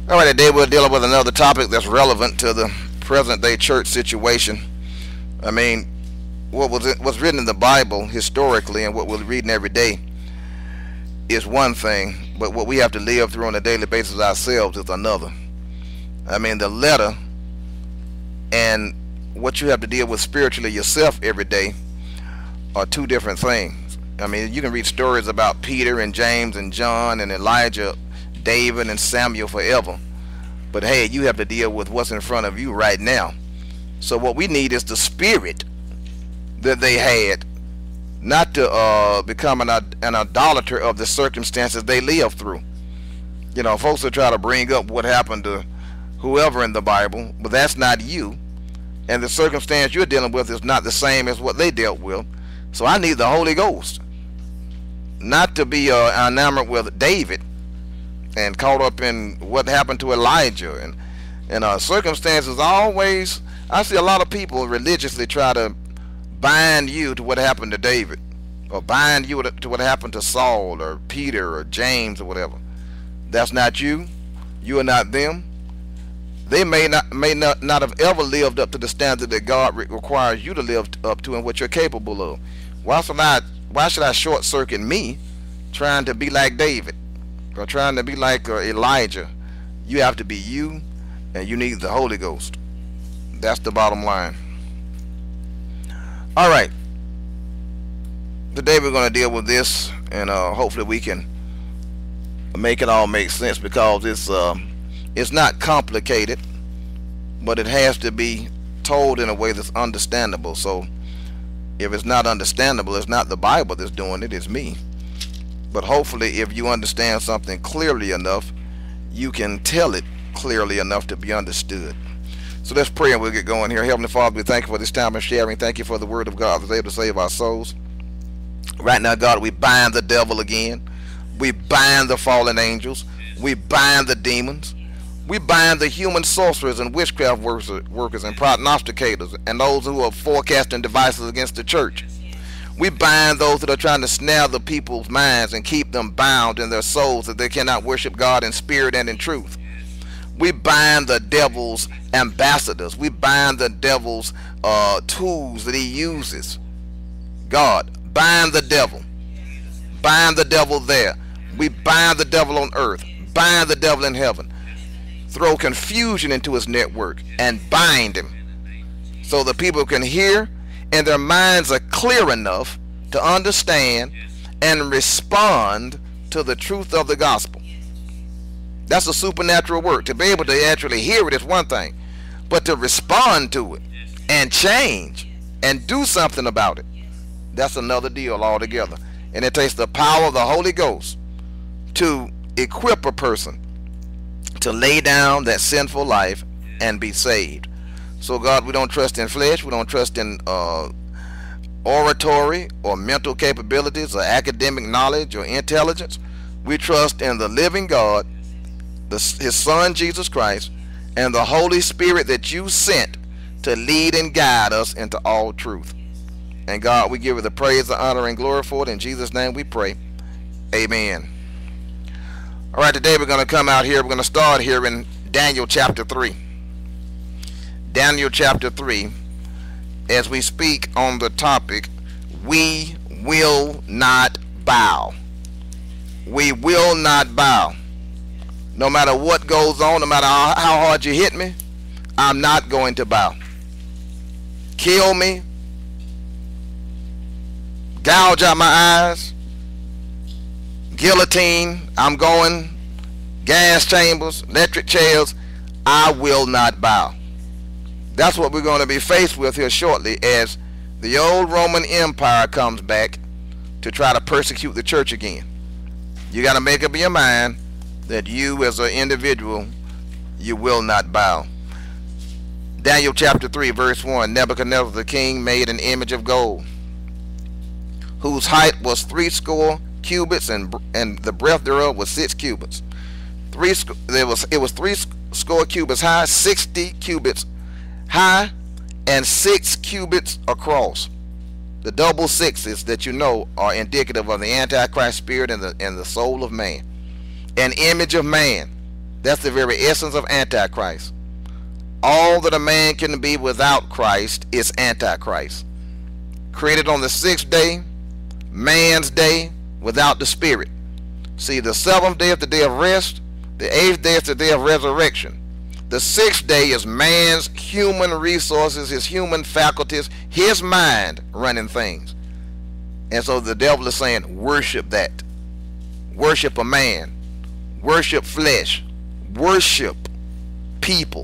All right, today we're dealing with another topic that's relevant to the present day church situation. I mean, what's written in the Bible historically and what we're reading every day is one thing, but what we have to live through on a daily basis ourselves is another. I mean, the letter and what you have to deal with spiritually yourself every day are two different things. I mean, you can read stories about Peter and James and John and Elijah, David and Samuel forever, but hey, you have to deal with what's in front of you right now. So what we need is the spirit that they had, not to become an idolater of the circumstances they live through. You know, folks will try to bring up what happened to whoever in the Bible, but that's not you, and the circumstance you're dealing with is not the same as what they dealt with. So I need the Holy Ghost, not to be enamored with David and caught up in what happened to Elijah and circumstances. Always, I see a lot of people religiously try to bind you to what happened to David, or bind you to what happened to Saul or Peter or James or whatever. That's not you. You are not them. They may not have ever lived up to the standard that God requires you to live up to and what you're capable of. Why should I short circuit me trying to be like David or trying to be like Elijah? You have to be you, and you need the Holy Ghost. That's the bottom line. All right, today we're going to deal with this, and hopefully we can make it all make sense, because it's not complicated, but it has to be told in a way that's understandable. So if it's not understandable, it's not the Bible that's doing it, it's me. But hopefully if you understand something clearly enough, you can tell it clearly enough to be understood. So let's pray and we'll get going here. Heavenly Father, we thank you for this time of sharing. Thank you for the word of God that's able to save our souls. Right now, God, we bind the devil again. We bind the fallen angels. We bind the demons. We bind the human sorcerers and witchcraft workers and prognosticators and those who are forecasting devices against the church. We bind those that are trying to snare the people's minds and keep them bound in their souls that they cannot worship God in spirit and in truth. We bind the devil's ambassadors. We bind the devil's tools that he uses. God, bind the devil. Bind the devil there. We bind the devil on earth. Bind the devil in heaven. Throw confusion into his network and bind him so the people can hear and their minds are clear enough to understand and respond to the truth of the gospel. That's a supernatural work. To be able to actually hear it is one thing, but to respond to it and change and do something about it, that's another deal altogether. And it takes the power of the Holy Ghost to equip a person to lay down that sinful life and be saved. So God, we don't trust in flesh. We don't trust in oratory or mental capabilities or academic knowledge or intelligence. We trust in the living God, his son Jesus Christ, and the Holy Spirit that you sent to lead and guide us into all truth. And God, we give you the praise, the honor, and glory for it. In Jesus' name we pray. Amen. All right, today we're going to come out here. We're going to start here in Daniel chapter 3. Daniel chapter 3, as we speak on the topic, we will not bow. We will not bow. No matter what goes on, no matter how hard you hit me, I'm not going to bow. Kill me, gouge out my eyes, guillotine, I'm going, gas chambers, electric chairs, I will not bow. That's what we're going to be faced with here shortly, as the old Roman Empire comes back to try to persecute the church again. You got to make up your mind that you as an individual, you will not bow. Daniel chapter 3 verse 1, Nebuchadnezzar the king made an image of gold, whose height was 60 cubits and the breadth thereof was 6 cubits. It was 60 cubits high, 60 cubits high, and 6 cubits across. The double sixes that you know are indicative of the Antichrist spirit and the soul of man. An image of man. That's the very essence of Antichrist. All that a man can be without Christ is Antichrist. Created on the 6th day, man's day, without the Spirit. See, the 7th day is the day of rest. The 8th day is the day of resurrection. The 6th day is man's human resources, his human faculties, his mind running things. And so the devil is saying, worship that. Worship a man. Worship flesh. Worship people.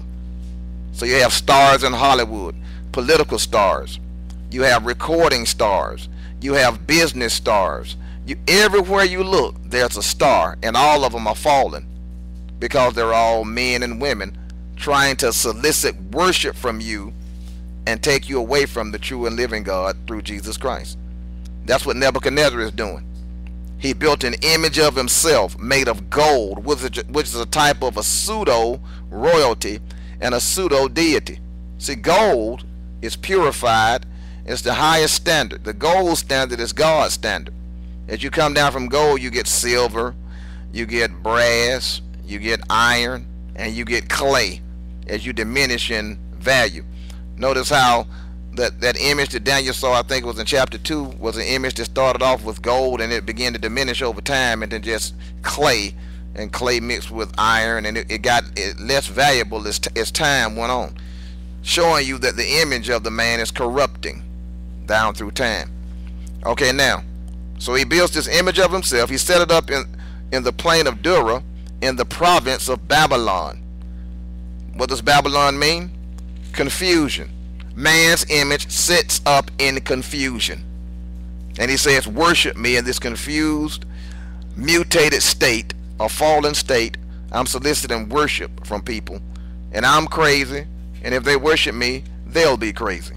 So you have stars in Hollywood, political stars. You have recording stars. You have business stars. Everywhere you look, there's a star, and all of them are fallen because they're all men and women trying to solicit worship from you and take you away from the true and living God through Jesus Christ. That's what Nebuchadnezzar is doing. He built an image of himself made of gold, which is a type of a pseudo royalty and a pseudo deity. See, gold is purified. It's the highest standard. The gold standard is God's standard. As you come down from gold, you get silver, you get brass, you get iron, and you get clay as you diminish in value. Notice how that image that Daniel saw, I think it was in chapter 2, was an image that started off with gold and it began to diminish over time, and then just clay, and clay mixed with iron, and it got less valuable as time went on, showing you that the image of the man is corrupting down through time. Okay, now, so he builds this image of himself. He set it up in the plain of Dura in the province of Babylon. What does Babylon mean? Confusion. Man's image sits up in confusion. And he says, worship me in this confused, mutated state, or fallen state. I'm soliciting worship from people. And I'm crazy. And if they worship me, they'll be crazy.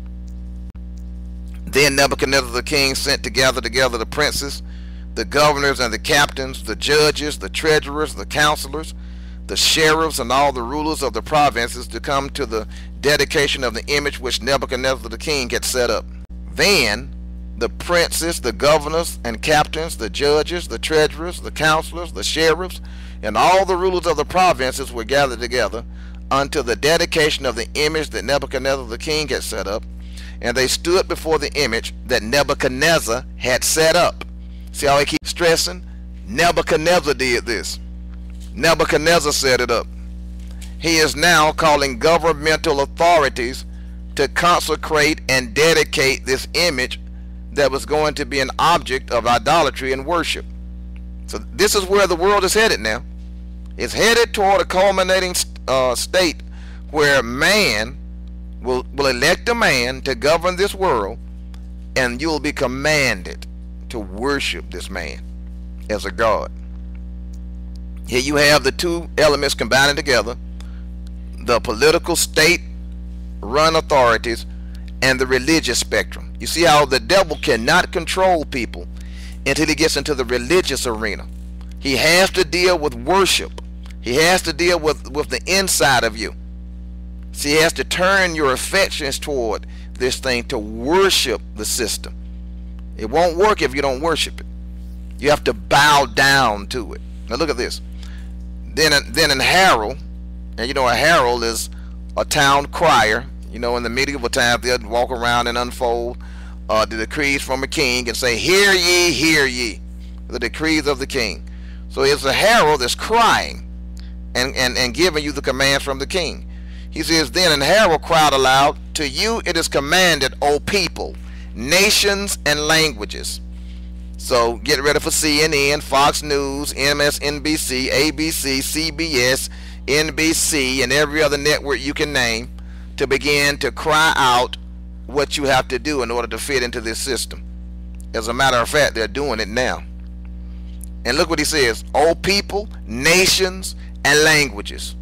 Then Nebuchadnezzar the king sent to gather together the princes, the governors and the captains, the judges, the treasurers, the counselors, the sheriffs, and all the rulers of the provinces to come to the dedication of the image which Nebuchadnezzar the king had set up. Then the princes, the governors and captains, the judges, the treasurers, the counselors, the sheriffs, and all the rulers of the provinces were gathered together unto the dedication of the image that Nebuchadnezzar the king had set up. And they stood before the image that Nebuchadnezzar had set up. See how he keeps stressing? Nebuchadnezzar did this. Nebuchadnezzar set it up. He is now calling governmental authorities to consecrate and dedicate this image that was going to be an object of idolatry and worship. So this is where the world is headed now. It's headed toward a culminating state where man will elect a man to govern this world, and you'll be commanded to worship this man as a god. Here you have the two elements combining together: the political state run authorities and the religious spectrum. You see how the devil cannot control people until he gets into the religious arena. He has to deal with worship. He has to deal with the inside of you. See, he has to turn your affections toward this thing to worship the system. It won't work if you don't worship it. You have to bow down to it. Now look at this. Then in herald, and you know a herald is a town crier. You know, in the medieval times, they'd walk around and unfold the decrees from a king and say, "Hear ye, hear ye," the decrees of the king. So it's a herald that's crying and giving you the commands from the king. He says, then an herald cried aloud, "To you it is commanded, O people, nations and languages." So get ready for CNN, Fox News, MSNBC, ABC, CBS, NBC, and every other network you can name to begin to cry out what you have to do in order to fit into this system. As a matter of fact, they're doing it now. And look what he says, "O people, nations, and languages."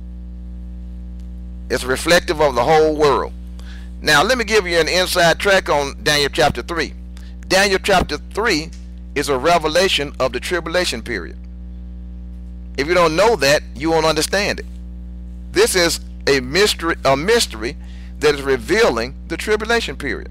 It's reflective of the whole world. Now let me give you an inside track on Daniel chapter 3. Daniel chapter 3 is a revelation of the tribulation period. If you don't know that, you won't understand it. This is a mystery that is revealing the tribulation period.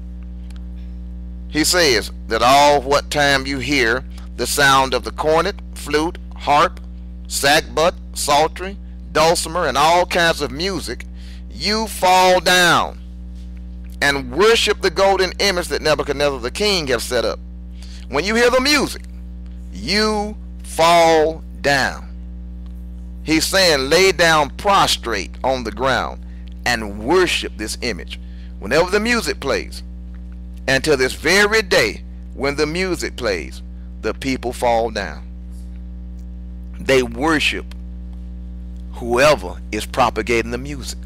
He says that all what time you hear the sound of the cornet, flute, harp, sackbut, psaltery, dulcimer, and all kinds of music, you fall down and worship the golden image that Nebuchadnezzar the king has set up. When you hear the music, you fall down. He's saying lay down prostrate on the ground and worship this image. Whenever the music plays, and to this very day, when the music plays, the people fall down. They worship whoever is propagating the music.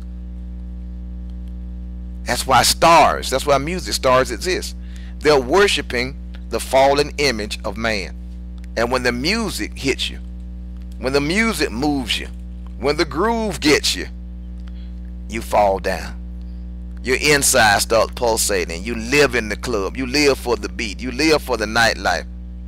That's why music stars exist. They're worshiping the fallen image of man. And when the music hits you, when the music moves you, when the groove gets you, you fall down. Your inside starts pulsating. You live in the club. You live for the beat. You live for the nightlife.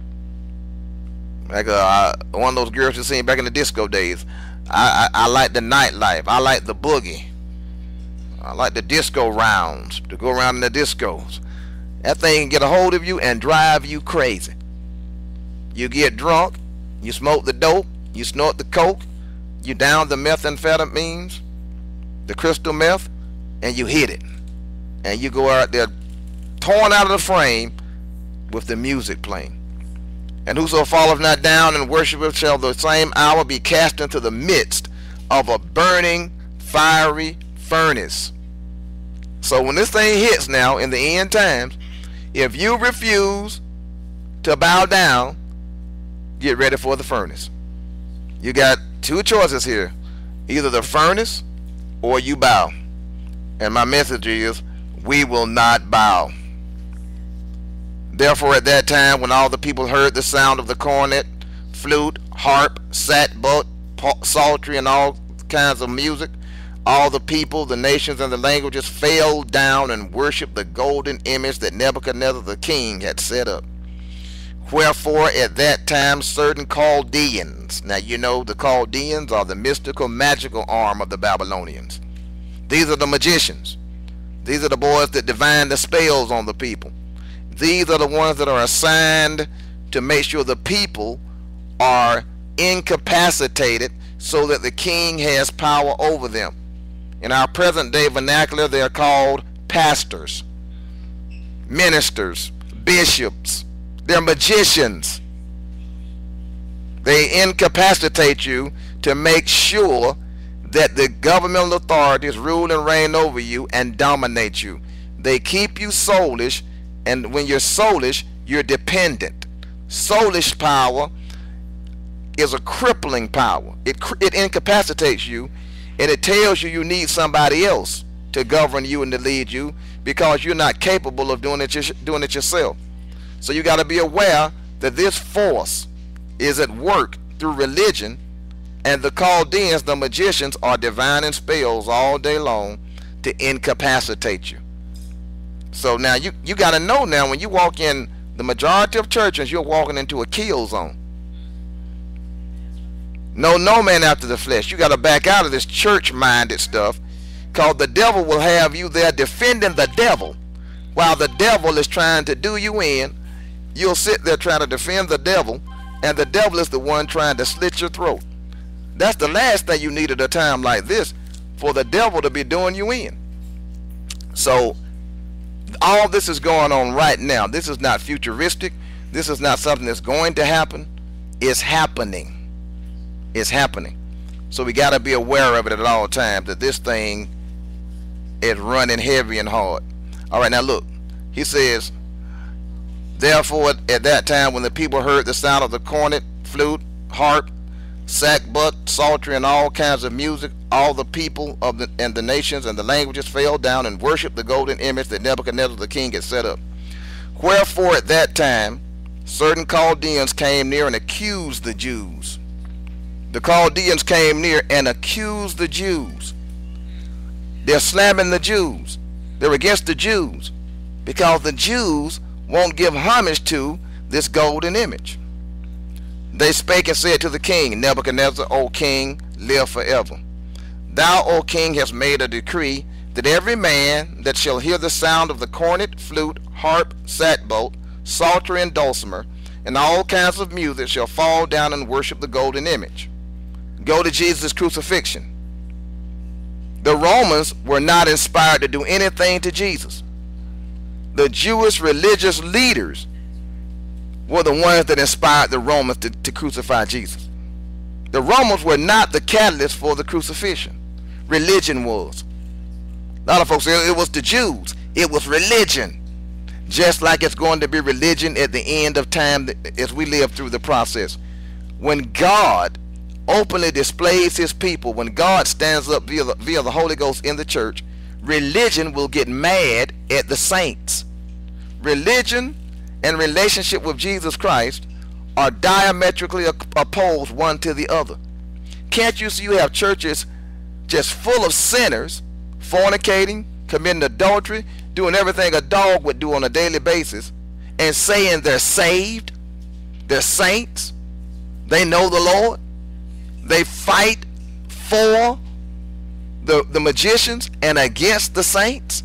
Like one of those girls you seen back in the disco days. I like the nightlife. I like the boogie. I like the disco rounds, to go around in the discos. That thing can get a hold of you and drive you crazy. You get drunk, you smoke the dope, you snort the coke, you down the methamphetamines, the crystal meth, and you hit it. And you go out there torn out of the frame with the music playing. And whoso falleth not down and worshipeth shall the same hour be cast into the midst of a burning fiery furnace. So when this thing hits now in the end times, if you refuse to bow down, get ready for the furnace. You got two choices here. Either the furnace or you bow. And my message is, we will not bow. Therefore at that time, when all the people heard the sound of the cornet, flute, harp, sackbut, psaltery, and all kinds of music, all the people, the nations, and the languages fell down and worshipped the golden image that Nebuchadnezzar the king had set up. Wherefore at that time certain Chaldeans, now you know the Chaldeans are the mystical, magical arm of the Babylonians. These are the magicians. These are the boys that divine the spells on the people. These are the ones that are assigned to make sure the people are incapacitated so that the king has power over them. In our present day vernacular, they are called pastors, ministers, bishops. They're magicians. They incapacitate you to make sure that the governmental authorities rule and reign over you and dominate you. They keep you soulish, and when you're soulish, you're dependent. Soulish power is a crippling power. It incapacitates you, and it tells you need somebody else to govern you and to lead you because you're not capable of doing it yourself. So you got to be aware that this force is at work through religion, and the Chaldeans, the magicians, are divining spells all day long to incapacitate you. So now you got to know now, when you walk in the majority of churches, you're walking into a kill zone. No man after the flesh. You got to back out of this church-minded stuff, because the devil will have you there defending the devil while the devil is trying to do you in. You'll sit there trying to defend the devil, and the devil is the one trying to slit your throat. That's the last thing you need at a time like this, for the devil to be doing you in. So all this is going on right now. This is not futuristic. This is not something that's going to happen. It's happening. It's happening. So we got to be aware of it at all times, that this thing is running heavy and hard. All right, now look. He says, therefore at that time when the people heard the sound of the cornet, flute, harp, sackbut, psaltery, and all kinds of music, all the people and the nations and the languages fell down and worshipped the golden image that Nebuchadnezzar the king had set up. Wherefore at that time certain Chaldeans came near and accused the Jews. The Chaldeans came near and accused the Jews. They're slamming the Jews. They're against the Jews because the Jews won't give homage to this golden image. They spake and said to the king, Nebuchadnezzar, O king, live forever. Thou, O king, hast made a decree that every man that shall hear the sound of the cornet, flute, harp, sackbut, psaltery, and dulcimer, and all kinds of music shall fall down and worship the golden image. Go to Jesus' crucifixion. The Romans were not inspired to do anything to Jesus. The Jewish religious leaders were the ones that inspired the Romans to crucify Jesus. The Romans were not the catalyst for the crucifixion. Religion was. A lot of folks say it was the Jews. It was religion. Just like it's going to be religion at the end of time as we live through the process. When God openly displays his people, when God stands up via the Holy Ghost in the church, religion will get mad at the saints. Religion and relationship with Jesus Christ are diametrically opposed one to the other. Can't you see you have churches just full of sinners, fornicating, committing adultery, doing everything a dog would do on a daily basis, and saying they're saved, they're saints, they know the Lord, they fight for the magicians and against the saints?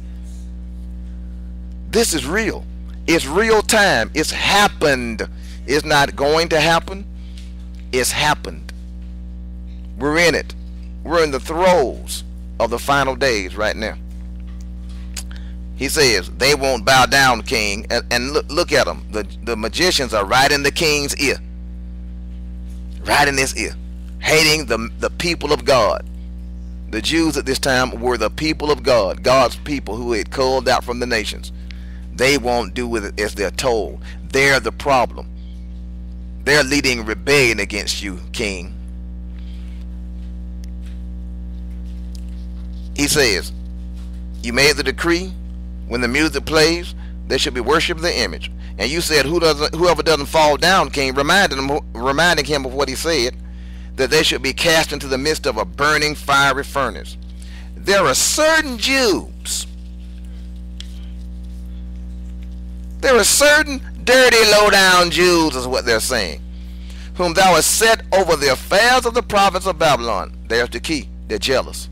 This is real. It's real time. It's happened. It's not going to happen. It's happened. We're in it. We're in the throes of the final days right now. He says, they won't bow down, king. And look at them. The magicians are right in the king's ear. Right in his ear. Hating the people of God. The Jews at this time were the people of God. God's people who had called out from the nations. They won't do with it as they're told. They're the problem. They're leading rebellion against you, king. He says, you made the decree, when the music plays, they should be worshiping the image. And you said, whoever doesn't fall down, king, reminding him of what he said, that they should be cast into the midst of a burning fiery furnace. There are certain Jews, there are certain dirty, low-down Jews, is what they're saying, whom thou hast set over the affairs of the province of Babylon. There's the key. They're jealous.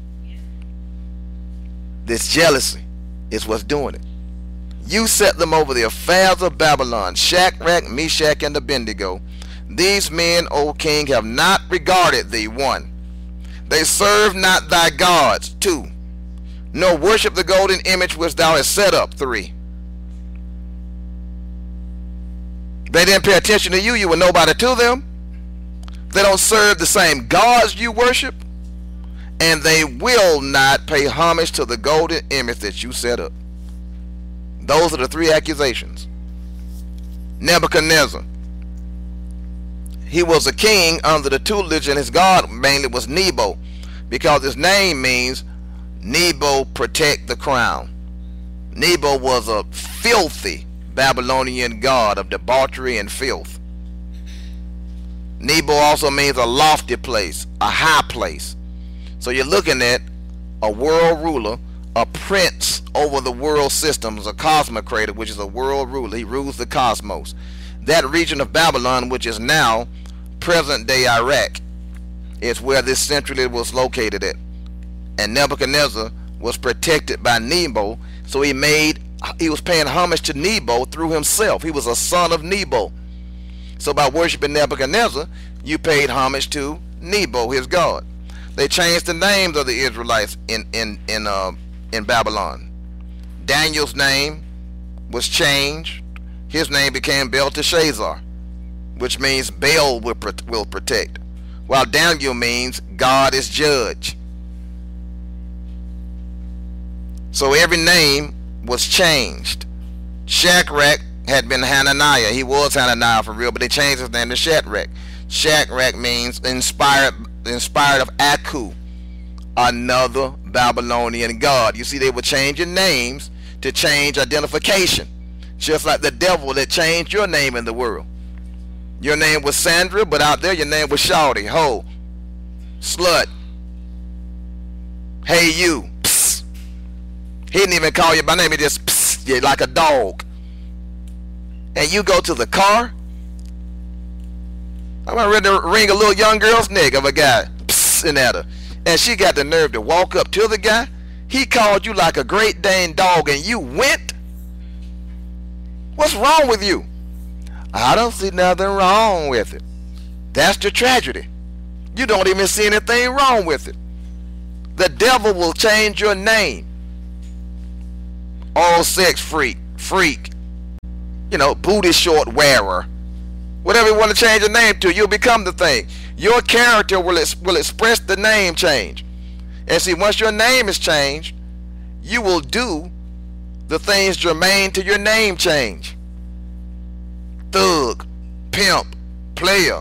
This jealousy is what's doing it. You set them over the affairs of Babylon, Shadrach, Meshach, and Abednego. These men, O king, have not regarded thee. 1. They serve not thy gods. 2. Nor worship the golden image which thou hast set up. 3. They didn't pay attention to you. You were nobody to them. They don't serve the same gods you worship. And they will not pay homage to the golden image that you set up. Those are the 3 accusations. Nebuchadnezzar. He was a king under the tutelage, and his god mainly was Nebo, because his name means Nebo, protect the crown. Nebo was a filthy Babylonian god of debauchery and filth. Nebo also means a lofty place, a high place. So you're looking at a world ruler, a prince over the world systems, a cosmocrator, which is a world ruler. He rules the cosmos. That region of Babylon, which is now present-day Iraq, is where this centrally was located at. And Nebuchadnezzar was protected by Nebo, so he was paying homage to Nebo through himself. He was a son of Nebo. So by worshiping Nebuchadnezzar, you paid homage to Nebo, his god. They changed the names of the Israelites in Babylon. Daniel's name was changed. His name became Belteshazzar, which means Baal will protect, while Daniel means God is judge. So every name was changed. Shadrach had been Hananiah. He was Hananiah for real, but they changed his name to Shadrach. Shadrach means inspired of Aku, another Babylonian god. You see, they were changing names to change identification, just like the devil that changed your name in the world. Your name was Sandra, but out there your name was Shawty, Ho, Slut, Hey You, Psst. He didn't even call you by name, he just psst you like a dog. And you go to the car, I'm ready to wring a little young girl's neck of a guy pissing at her, and she got the nerve to walk up to the guy. He called you like a Great Dane dog, and you went. What's wrong with you? I don't see nothing wrong with it. That's the tragedy. You don't even see anything wrong with it. The devil will change your name. Oral sex freak, booty short wearer. Whatever you want to change your name to, you'll become the thing. Your character will express the name change. And see, once your name is changed, you will do the things germane to your name change. Thug, pimp, player.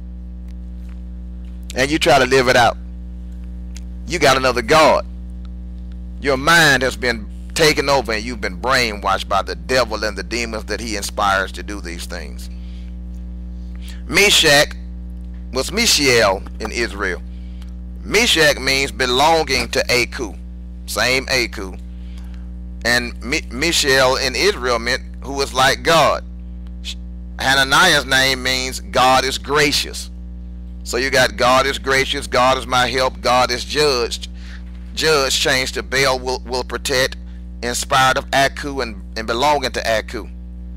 And you try to live it out. You got another God. Your mind has been taken over and you've been brainwashed by the devil and the demons that he inspires to do these things. Meshach was Mishael in Israel. Meshach means belonging to Aku, same Aku. And Mishael in Israel meant who is like God. Hananiah's name means God is gracious. So you got God is gracious, God is my help, God is judged. Judge changed to Baal will protect, inspired of Aku and belonging to Aku.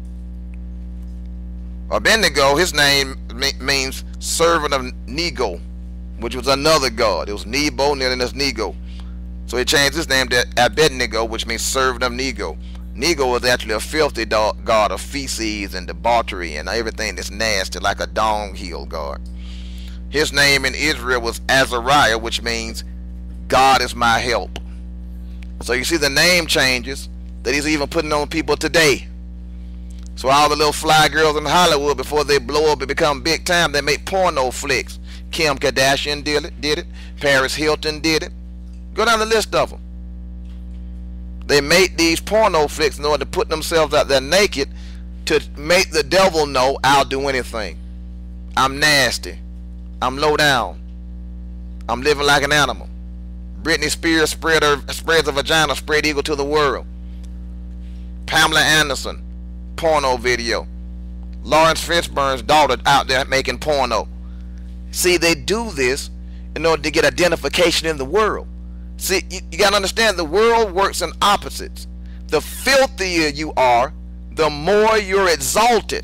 Abednego, his name means servant of Nego, which was another god. It was Nebo, and then there's Nego. So he changed his name to Abednego, which means servant of Nego. Nego was actually a filthy god of feces and debauchery and everything that's nasty, like a dunghill god. His name in Israel was Azariah, which means God is my help. So you see the name changes that he's even putting on people today. So all the little fly girls in Hollywood, before they blow up and become big time, they make porno flicks. Kim Kardashian did it. Paris Hilton did it. Go down the list of them. They make these porno flicks in order to put themselves out there naked to make the devil know I'll do anything. I'm nasty. I'm low down. I'm living like an animal. Britney Spears spreads a vagina, spread eagle to the world. Pamela Anderson, porno video. Lawrence Fishburne's daughter out there making porno. See, they do this in order to get identification in the world. See, you got to understand, the world works in opposites. The filthier you are, the more you're exalted.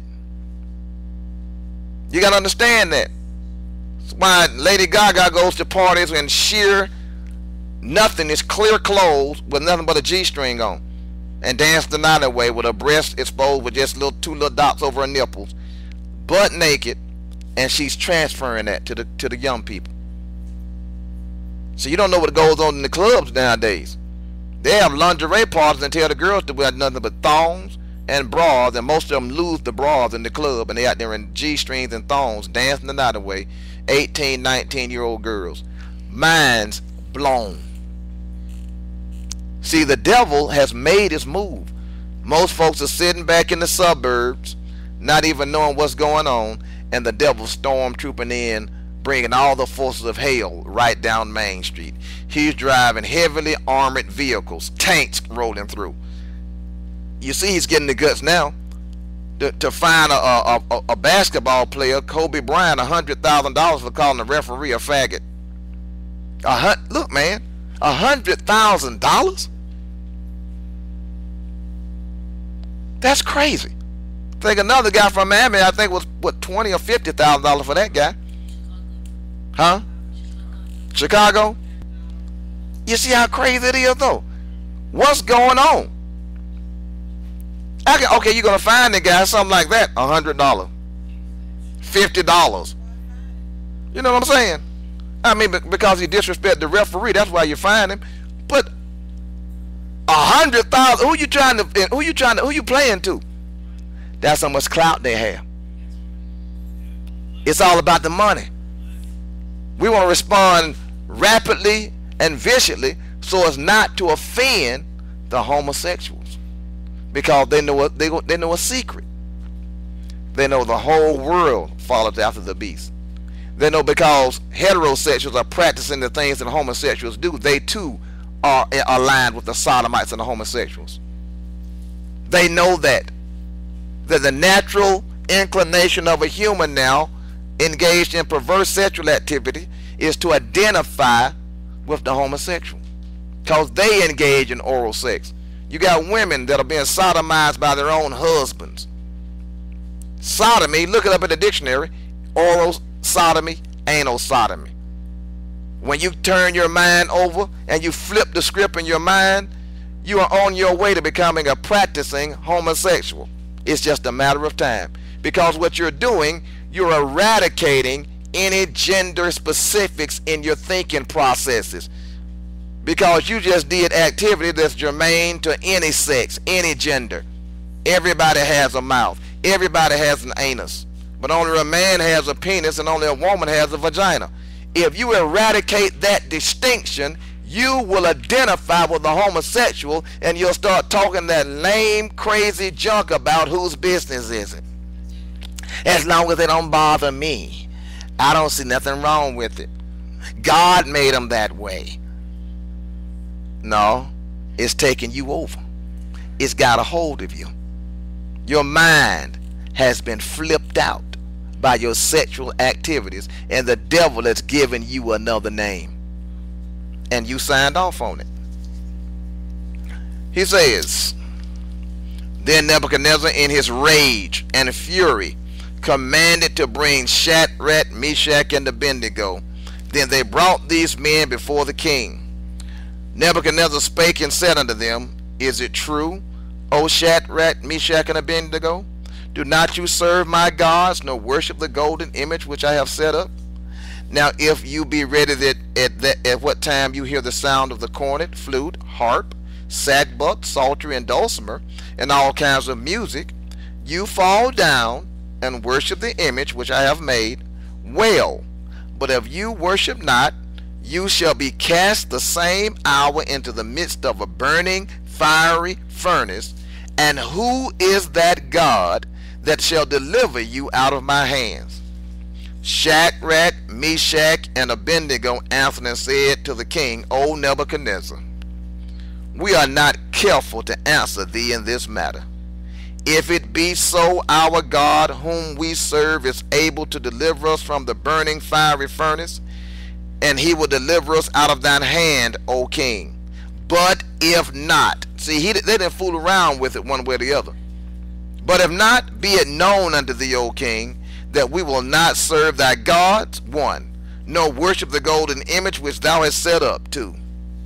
You got to understand that. That's why Lady Gaga goes to parties in sheer nothingness, clear clothes with nothing but a G-string on, and dance the night away with her breasts exposed with just two little dots over her nipples, butt naked, and she's transferring that to the young people. So you don't know what goes on in the clubs nowadays. They have lingerie parties and tell the girls to wear nothing but thongs and bras, and most of them lose the bras in the club, and they out there in G-strings and thongs dancing the night away. 18, 19-year-old girls. Minds blown. See, the devil has made his move. Most folks are sitting back in the suburbs, not even knowing what's going on, and the devil stormtrooping in, bringing all the forces of hell right down Main Street. He's driving heavily armored vehicles, tanks rolling through. You see, he's getting the guts now to find a basketball player, Kobe Bryant, $100,000 for calling the referee a faggot. Look, man, $100,000? That's crazy. I think another guy from Miami, I think was what, $20,000 or $50,000 for that guy. Huh? Chicago? You see how crazy it is, though? What's going on? Okay, you're gonna find the guy something like that, $100, $50. You know what I'm saying? I mean, because he disrespected the referee, that's why you find him. But $100,000, who you playing to? That's how much clout they have. It's all about the money. We want to respond rapidly and viciously so as not to offend the homosexuals, because they know a secret. They know the whole world follows after the beast. They know because heterosexuals are practicing the things that homosexuals do, they too are aligned with the sodomites and the homosexuals. They know that the natural inclination of a human now engaged in perverse sexual activity is to identify with the homosexual, because they engage in oral sex. You got women that are being sodomized by their own husbands. Sodomy, look it up in the dictionary: oral sodomy, anal sodomy. When you turn your mind over and you flip the script in your mind, you are on your way to becoming a practicing homosexual. It's just a matter of time. Because what you're doing, you're eradicating any gender specifics in your thinking processes. Because you just did activity that's germane to any sex, any gender. Everybody has a mouth. Everybody has an anus. But only a man has a penis and only a woman has a vagina. If you eradicate that distinction, you will identify with the homosexual and you'll start talking that lame, crazy junk about whose business is it. As long as they don't bother me, I don't see nothing wrong with it. God made them that way. No, it's taking you over. It's got a hold of you. Your mind has been flipped out by your sexual activities, and the devil has given you another name, and you signed off on it. He says, then Nebuchadnezzar in his rage and fury commanded to bring Shadrach, Meshach, and Abednego. Then they brought these men before the king. Nebuchadnezzar spake and said unto them, is it true, O Shadrach, Meshach, and Abednego? Do not you serve my gods, nor worship the golden image which I have set up? Now if you be ready at what time you hear the sound of the cornet, flute, harp, sackbut, psaltery, and dulcimer, and all kinds of music, you fall down and worship the image which I have made, well. But if you worship not, you shall be cast the same hour into the midst of a burning fiery furnace. And who is that God that shall deliver you out of my hands? Shadrach, Meshach, and Abednego answered and said to the king, O Nebuchadnezzar, we are not careful to answer thee in this matter. If it be so, our God whom we serve is able to deliver us from the burning fiery furnace, and he will deliver us out of thine hand, O king. But if not, see, they didn't fool around with it one way or the other. But if not, be it known unto thee, O king, that we will not serve thy gods, 1, nor worship the golden image which thou hast set up, 2.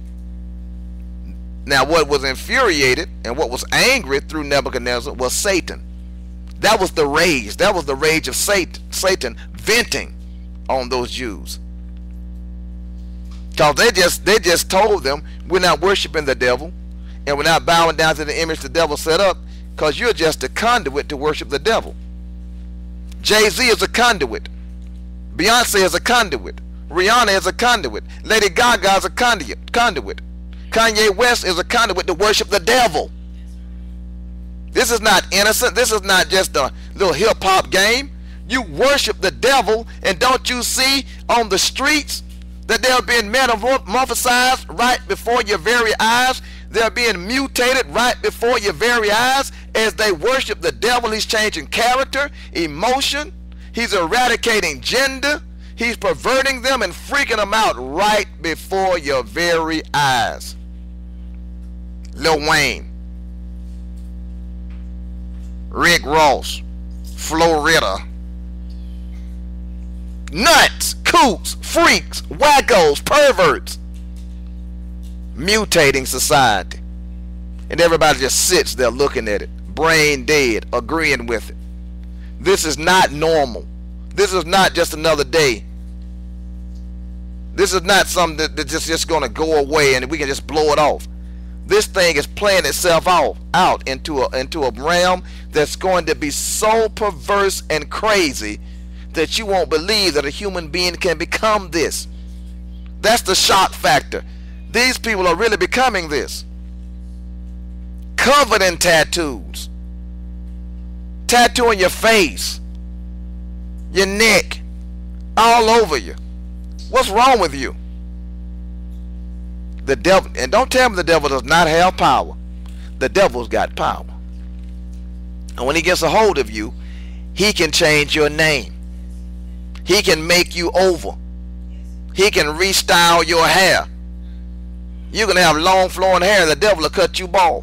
Now what was infuriated and what was angry through Nebuchadnezzar was Satan. That was the rage. That was the rage of Satan venting on those Jews. Because they just told them, we're not worshiping the devil and we're not bowing down to the image the devil set up, because you're just a conduit to worship the devil. Jay-Z is a conduit. Beyonce is a conduit. Rihanna is a conduit. Lady Gaga is a conduit. Kanye West is a conduit to worship the devil. This is not innocent. This is not just a little hip-hop game. You worship the devil, and don't you see on the streets that they're being metamorphosized right before your very eyes? They're being mutated right before your very eyes as they worship the devil. He's changing character, emotion. He's eradicating gender. He's perverting them and freaking them out right before your very eyes. Lil Wayne, Rick Ross, Florida, nuts, kooks, freaks, wackos, perverts, mutating society. And everybody just sits there looking at it, brain dead, agreeing with it. This is not normal. This is not just another day. This is not something that's just going to go away and we can just blow it off. This thing is playing itself out into a realm that's going to be so perverse and crazy that you won't believe that a human being can become this. That's the shock factor. These people are really becoming this. Covered in tattoos. Tattooing your face, your neck, all over you. What's wrong with you? The devil, and don't tell me the devil does not have power. The devil's got power. And when he gets a hold of you, he can change your name. He can make you over. He can restyle your hair. You can have long flowing hair and the devil will cut you bald.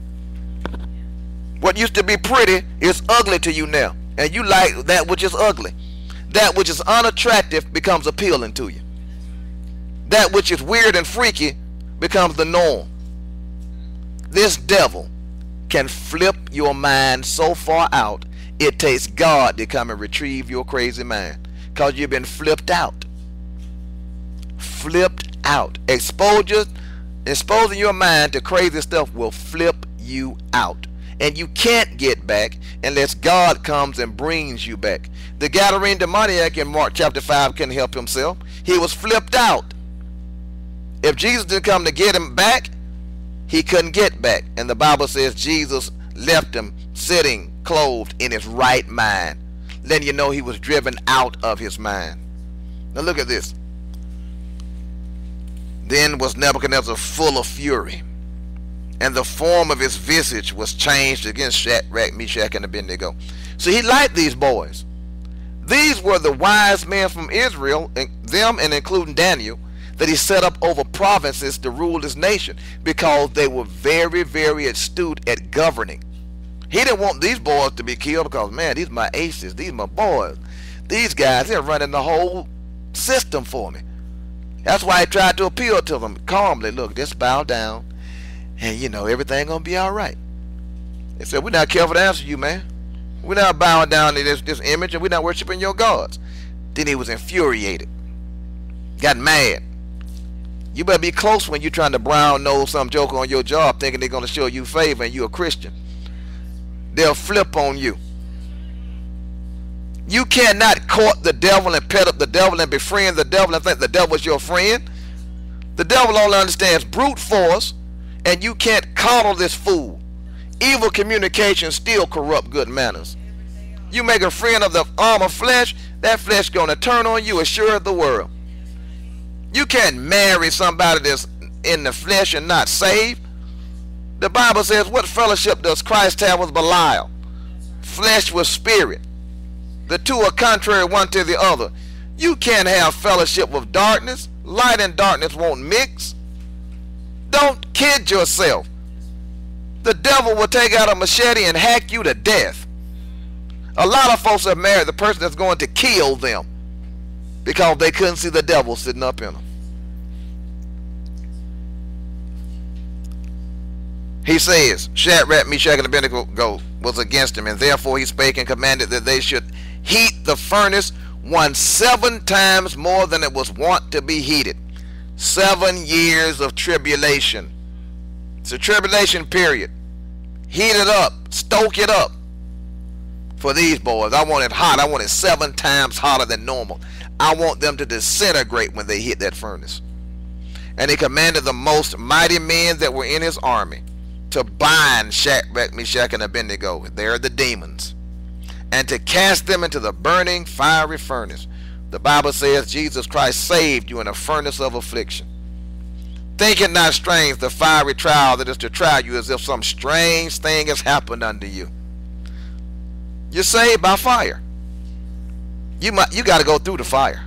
What used to be pretty is ugly to you now. And you like that which is ugly. That which is unattractive becomes appealing to you. That which is weird and freaky becomes the norm. This devil can flip your mind so far out, it takes God to come and retrieve your crazy mind, because you've been flipped out. Flipped out. Exposing your mind to crazy stuff will flip you out. And you can't get back unless God comes and brings you back. The Gadarene demoniac in Mark chapter 5 couldn't help himself. He was flipped out. If Jesus didn't come to get him back, he couldn't get back. And the Bible says Jesus left him sitting clothed in his right mind. Letting you know he was driven out of his mind. Now look at this. Then was Nebuchadnezzar full of fury, and the form of his visage was changed against Shadrach, Meshach, and Abednego. So he liked these boys. These were the wise men from Israel, and them and including Daniel, that he set up over provinces to rule his nation, because they were very, very astute at governing. He didn't want these boys to be killed because, man, these are my aces, these are my boys. These guys, they're running the whole system for me. That's why he tried to appeal to them calmly. Look, just bow down, and you know, everything gonna be all right. They said, we're not careful to answer you, man. We're not bowing down to this image, and we're not worshiping your gods. Then he was infuriated, got mad. You better be close when you're trying to brown nose some joker on your job, thinking they're gonna show you favor and you're a Christian. They'll flip on you. You cannot court the devil and pet up the devil and befriend the devil and think the devil is your friend. The devil only understands brute force, and you can't coddle this fool. Evil communication still corrupt good manners. You make a friend of the arm of flesh, that flesh going to turn on you as sure as the world. You can't marry somebody that's in the flesh and not saved. The Bible says, what fellowship does Christ have with Belial? Flesh with spirit. The two are contrary one to the other. You can't have fellowship with darkness. Light and darkness won't mix. Don't kid yourself. The devil will take out a machete and hack you to death. A lot of folks have married the person that's going to kill them because they couldn't see the devil sitting up in them. He says, Shadrach, Meshach, and Abednego was against him, and therefore he spake and commanded that they should heat the furnace 7 times more than it was wont to be heated. 7 years of tribulation. It's a tribulation period. Heat it up, stoke it up for these boys. I want it hot. I want it 7 times hotter than normal. I want them to disintegrate when they hit that furnace. And he commanded the most mighty men that were in his army to bind Shadrach, Meshach, and Abednego, they're the demons, and to cast them into the burning fiery furnace. The Bible says Jesus Christ saved you in a furnace of affliction. Think it not strange the fiery trial that is to try you, as if some strange thing has happened unto you. You're saved by fire. You got to go through the fire.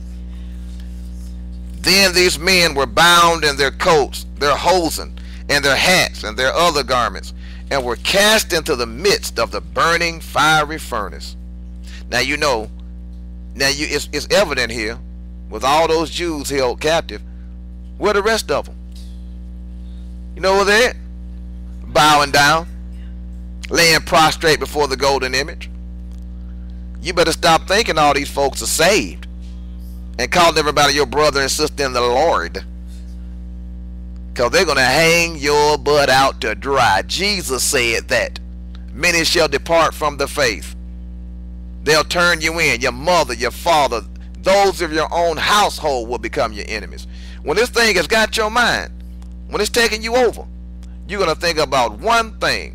Then these men were bound in their coats, their hosen, and their hats, and their other garments, and were cast into the midst of the burning fiery furnace. Now you know, it's evident here, with all those Jews held captive, where the rest of them? You know where they're at? Bowing down, laying prostrate before the golden image. You better stop thinking all these folks are saved and calling everybody your brother and sister in the Lord, because they're going to hang your butt out to dry. Jesus said that. Many shall depart from the faith. They'll turn you in. Your mother, your father, those of your own household will become your enemies. When this thing has got your mind, when it's taking you over, you're going to think about one thing.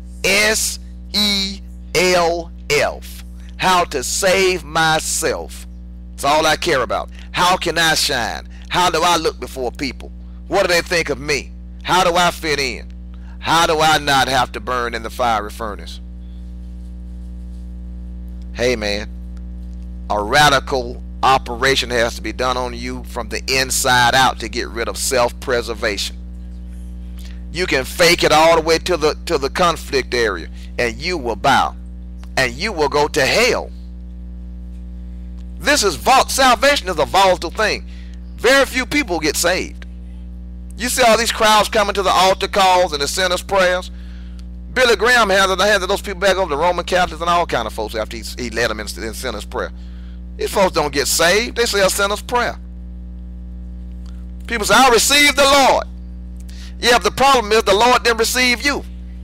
S-E-L-F. How to save myself. That's all I care about. How can I shine? How do I look before people? What do they think of me? How do I fit in? How do I not have to burn in the fiery furnace? Hey man, a radical operation has to be done on you from the inside out to get rid of self-preservation. You can fake it all the way to the conflict area, and you will bow, and you will go to hell. Salvation is a volatile thing. very few people get saved. You see all these crowds coming to the altar calls and the sinner's prayers. Billy Graham handed those people back over to Roman Catholics and all kind of folks after he led them in sinner's prayer. These folks don't get saved. They say a sinner's prayer. People say, I received the Lord. Yeah, but the problem is the Lord didn't receive you.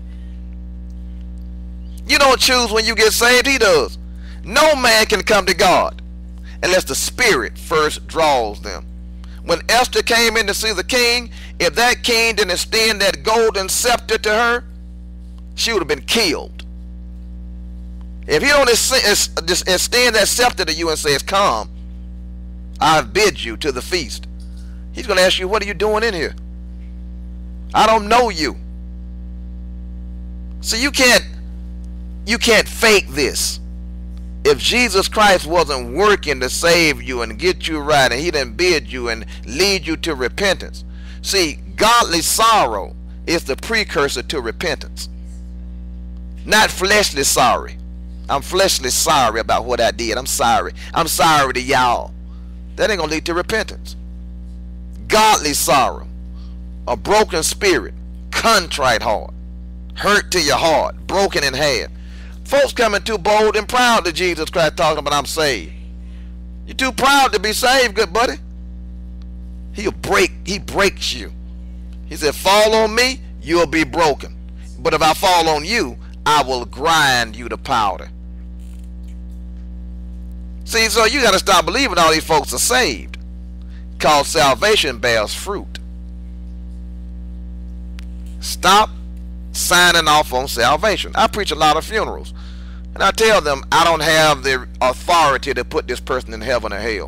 You don't choose when you get saved. He does. No man can come to God unless the Spirit first draws them. When Esther came in to see the king, if that king didn't extend that golden scepter to her, she would have been killed. If he don't extend that scepter to you and says, come, I bid you to the feast, he's going to ask you, what are you doing in here? I don't know you. So you can't fake this. If Jesus Christ wasn't working to save you and get you right, and he didn't bid you and lead you to repentance. See, godly sorrow is the precursor to repentance. Not fleshly sorry. I'm fleshly sorry about what I did. I'm sorry. I'm sorry to y'all. That ain't gonna lead to repentance. Godly sorrow, a broken spirit, contrite heart, hurt to your heart, broken in half. Folks coming too bold and proud to Jesus Christ talking about I'm saved. You're too proud to be saved, good buddy. He breaks you. He said, fall on me, you'll be broken. But if I fall on you, I will grind you to powder. See, so you got to stop believing all these folks are saved, because salvation bears fruit. Stop signing off on salvation. I preach a lot of funerals, and I tell them I don't have the authority to put this person in heaven or hell.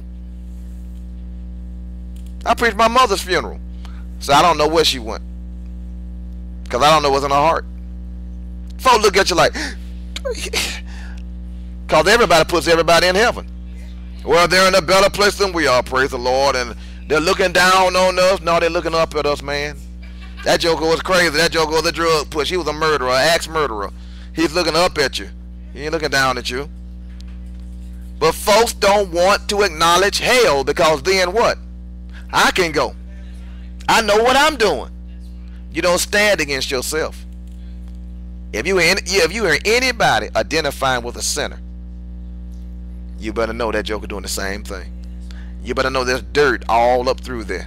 I preached my mother's funeral, so I don't know where she went, because I don't know what's in her heart. Folks look at you like, because everybody puts everybody in heaven. Well, they're in a better place than we are, praise the Lord, and they're looking down on us. No, they're looking up at us, man. That joker was crazy. That joker was a drug push. He was a murderer, an axe-murderer. He's looking up at you. He ain't looking down at you. But folks don't want to acknowledge hell, because then what? I can go. I know what I'm doing. You don't stand against yourself. If you hear anybody identifying with a sinner, you better know that joker doing the same thing. You better know there's dirt all up through there.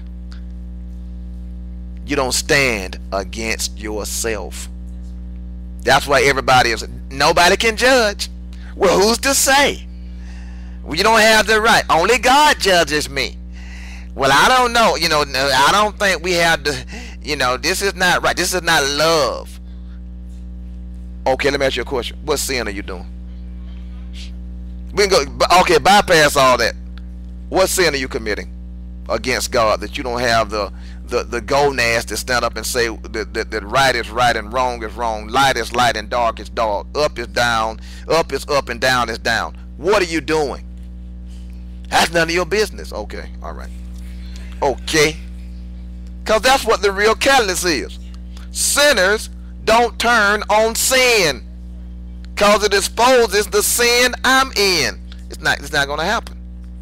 You don't stand against yourself. That's why nobody can judge. Well, who's to say? Well, you don't have the right. Only God judges me. Well, I don't know. I don't think we have to, this is not right. This is not love. Okay, let me ask you a question. What sin are you doing? We can go, okay, bypass all that. What sin are you committing against God that you don't have the gonads to stand up and say that right is right and wrong is wrong, light is light and dark is dark, up is down, up is up and down is down? What are you doing? That's none of your business. Okay, all right. Okay. Because that's what the real catalyst is. Sinners don't turn on sin, because it exposes the sin I'm in. It's not going to happen.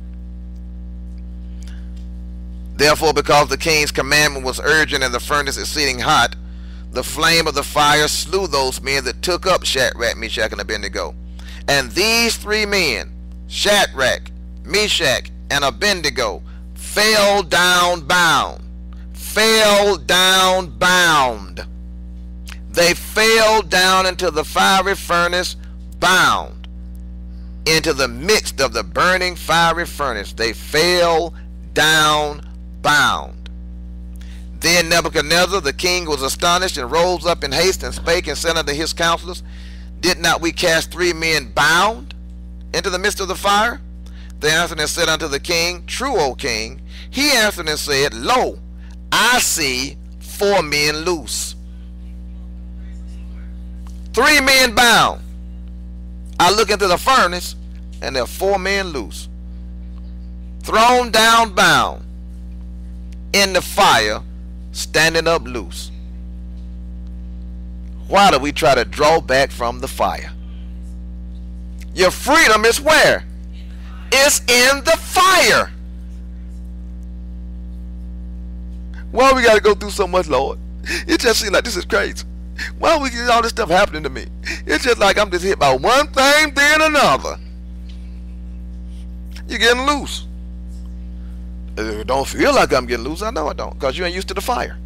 Therefore, because the king's commandment was urgent and the furnace exceeding hot, the flame of the fire slew those men that took up Shadrach, Meshach, and Abednego. And these three men, Shadrach, Meshach, and Abednego, fell down bound. Fell down bound. They fell down into the fiery furnace bound. Into the midst of the burning fiery furnace. They fell down bound. Then Nebuchadnezzar the king was astonished, and rose up in haste, and spake and said unto his counselors, Did not we cast 3 men bound into the midst of the fire? They answered and said unto the king, True, O king. He answered and said, Lo, I see 4 men loose. 3 men bound. I look into the furnace, and there are 4 men loose, thrown down bound in the fire, standing up loose. Why do we try to draw back from the fire? Your freedom is where? It's in the fire. Why we got to go through so much, Lord? It just seems like this is crazy. Why we get all this stuff happening to me? It's just like I'm just hit by one thing, then another. You're getting loose. It don't feel like I'm getting loose. I know I don't, because you ain't used to the fire.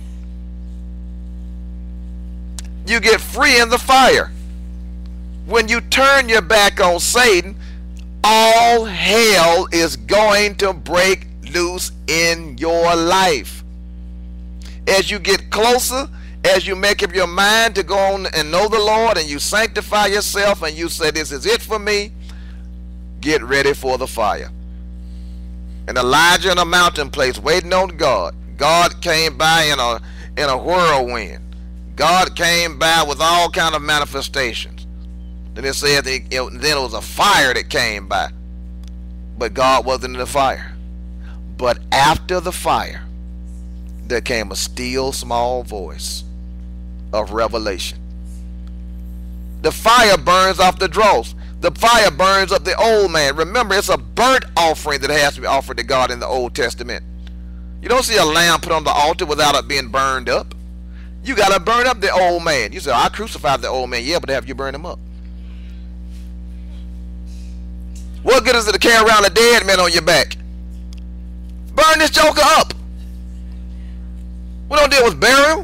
You get free in the fire. When you turn your back on Satan, all hell is going to break loose in your life. As you get closer, as you make up your mind to go on and know the Lord, and you sanctify yourself, and you say, this is it for me, get ready for the fire. And Elijah in a mountain place waiting on God. God came by in a whirlwind. God came by with all kind of manifestations. Then it said then it was a fire that came by. But God wasn't in the fire. But after the fire, there came a still small voice of revelation. The fire burns off the dross. The fire burns up the old man. Remember, it's a burnt offering that has to be offered to God in the Old Testament. You don't see a lamb put on the altar without it being burned up. You got to burn up the old man. You say, I crucified the old man. Yeah, but have you burned him up? What good is it to carry around a dead man on your back? Burn this joker up. We don't deal with burial.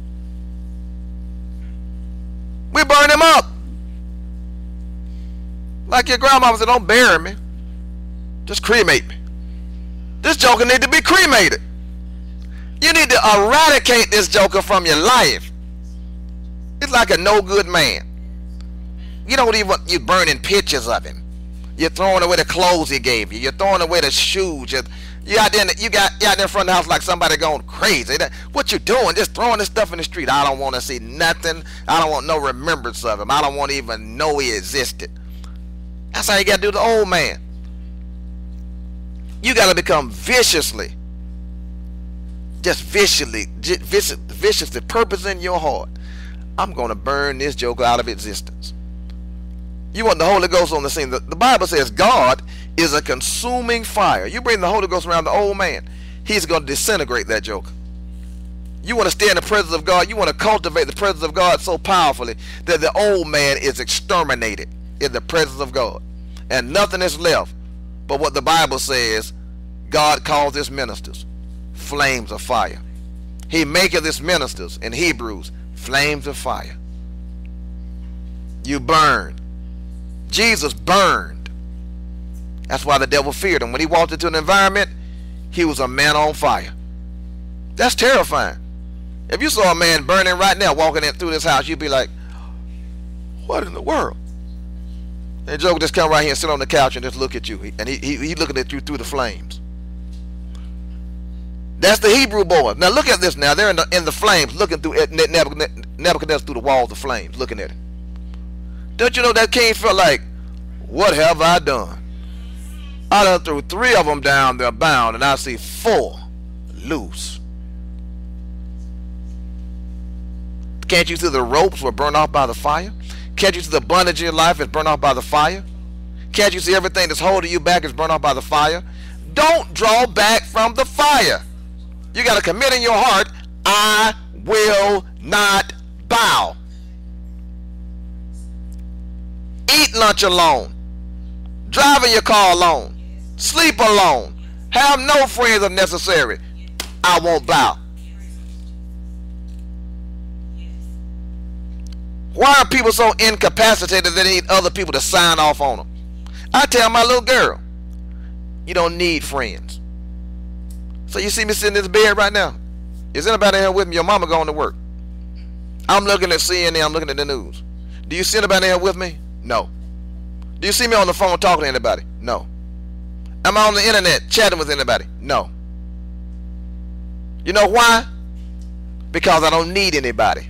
We burn him up. Like your grandmama said, don't bury me. Just cremate me. This joker need to be cremated. You need to eradicate this joker from your life. It's like a no good man. You don't even, you're burning pictures of him. You're throwing away the clothes he gave you. You're throwing away the shoes. You out there in front of the house like somebody going crazy. What you doing? Just throwing this stuff in the street. I don't want to see nothing. I don't want no remembrance of him. I don't want to even know he existed. That's how you got to do the old man. You got to become viciously, viciously purpose in your heart. I'm going to burn this joker out of existence. You want the Holy Ghost on the scene. The Bible says God is a consuming fire. You bring the Holy Ghost around the old man, he's going to disintegrate that joker. You want to stay in the presence of God. You want to cultivate the presence of God so powerfully that the old man is exterminated in the presence of God. And nothing is left but what the Bible says God calls his ministers flames of fire. He maketh his ministers in Hebrews flames of fire. You burn. Jesus burned. That's why the devil feared him. When he walked into an environment, he was a man on fire. That's terrifying. If you saw a man burning right now walking in through this house, you'd be like, what in the world? And Joe would just come right here and sit on the couch and just look at you. And he looking at you through the flames. That's the Hebrew boys. Now look at this now. They're in the flames looking through Nebuchadnezzar through the walls of flames, looking at it. Don't you know that king felt like, what have I done? I done threw 3 of them down there bound, and I see 4 loose. Can't you see the ropes were burned off by the fire? Can't you see the bondage in your life is burned off by the fire? Can't you see everything that's holding you back is burned off by the fire? Don't draw back from the fire. You got to commit in your heart, I will not bow. Eat lunch alone. Drive in your car alone. Sleep alone. Have no friends if necessary. I won't bow. Why are people so incapacitated that they need other people to sign off on them? I tell my little girl, you don't need friends. So you see me sitting in this bed right now. Is anybody here with me? Your mama going to work. I'm looking at CNN. I'm looking at the news. Do you see anybody here with me? No. Do you see me on the phone talking to anybody? No. Am I on the internet chatting with anybody? No. You know why? Because I don't need anybody.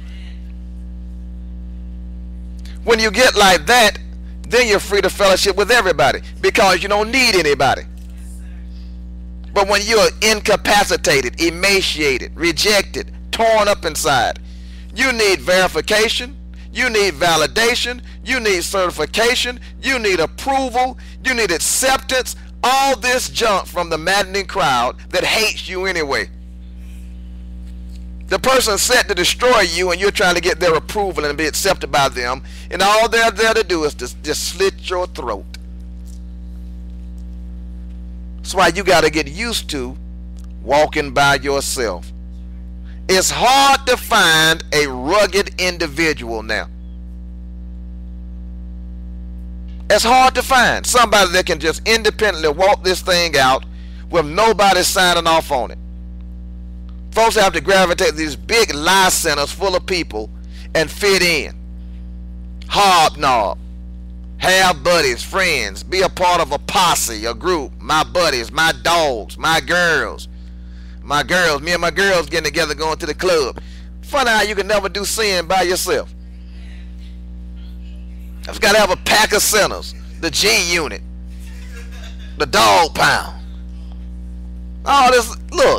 When you get like that, then you're free to fellowship with everybody because you don't need anybody. But when you're incapacitated, emaciated, rejected, torn up inside, you need verification, you need validation, you need certification, you need approval, you need acceptance, all this junk from the maddening crowd that hates you anyway. The person set to destroy you, and you're trying to get their approval and be accepted by them, and all they're there to do is just slit your throat. That's why you got to get used to walking by yourself. It's hard to find a rugged individual now. It's hard to find somebody that can just independently walk this thing out with nobody signing off on it. Folks have to gravitate to these big lie centers full of people and fit in. Hobnob. Have buddies, friends. Be a part of a posse, a group. My buddies, my dogs, my girls. My girls, me and my girls getting together going to the club. Funny how you can never do sin by yourself. I've got to have a pack of sinners. The G unit. The dog pound. All this, look.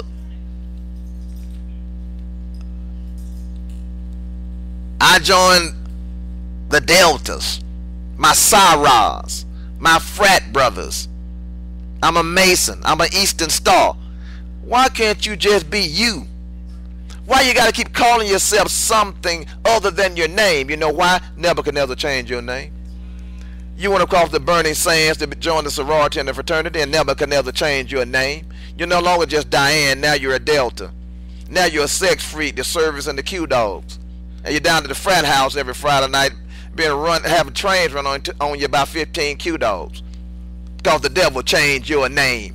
I joined the Deltas, my Sarahs, my frat brothers. I'm a Mason. I'm an Eastern Star. Why can't you just be you? Why you got to keep calling yourself something other than your name? You know why? Nebuchadnezzar changed your name. You went across the burning sands to join the sorority and the fraternity, and Nebuchadnezzar changed your name. You're no longer just Diane. Now you're a Delta. Now you're a sex freak, the service and the Q-dogs. And you're down to the frat house every Friday night, having trains run on you by 15 Q-dogs. Because the devil changed your name.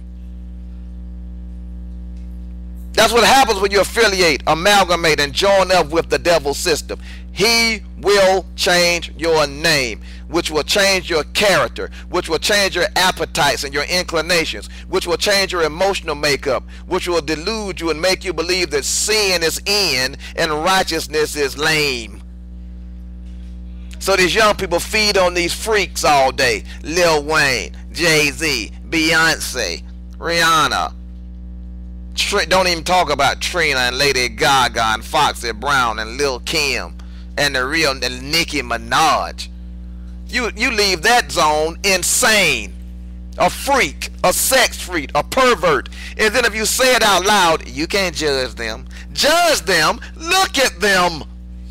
That's what happens when you affiliate, amalgamate, and join up with the devil's system. He will change your name, which will change your character, which will change your appetites and your inclinations, which will change your emotional makeup, which will delude you and make you believe that sin is in and righteousness is lame. So these young people feed on these freaks all day. Lil Wayne, Jay-Z, Beyonce, Rihanna. Don't even talk about Trina and Lady Gaga and Foxy Brown and Lil Kim and the real Nicki Minaj. You leave that zone insane. A freak, a sex freak, a pervert. And then if you say it out loud, you can't judge them. Judge them. Look at them.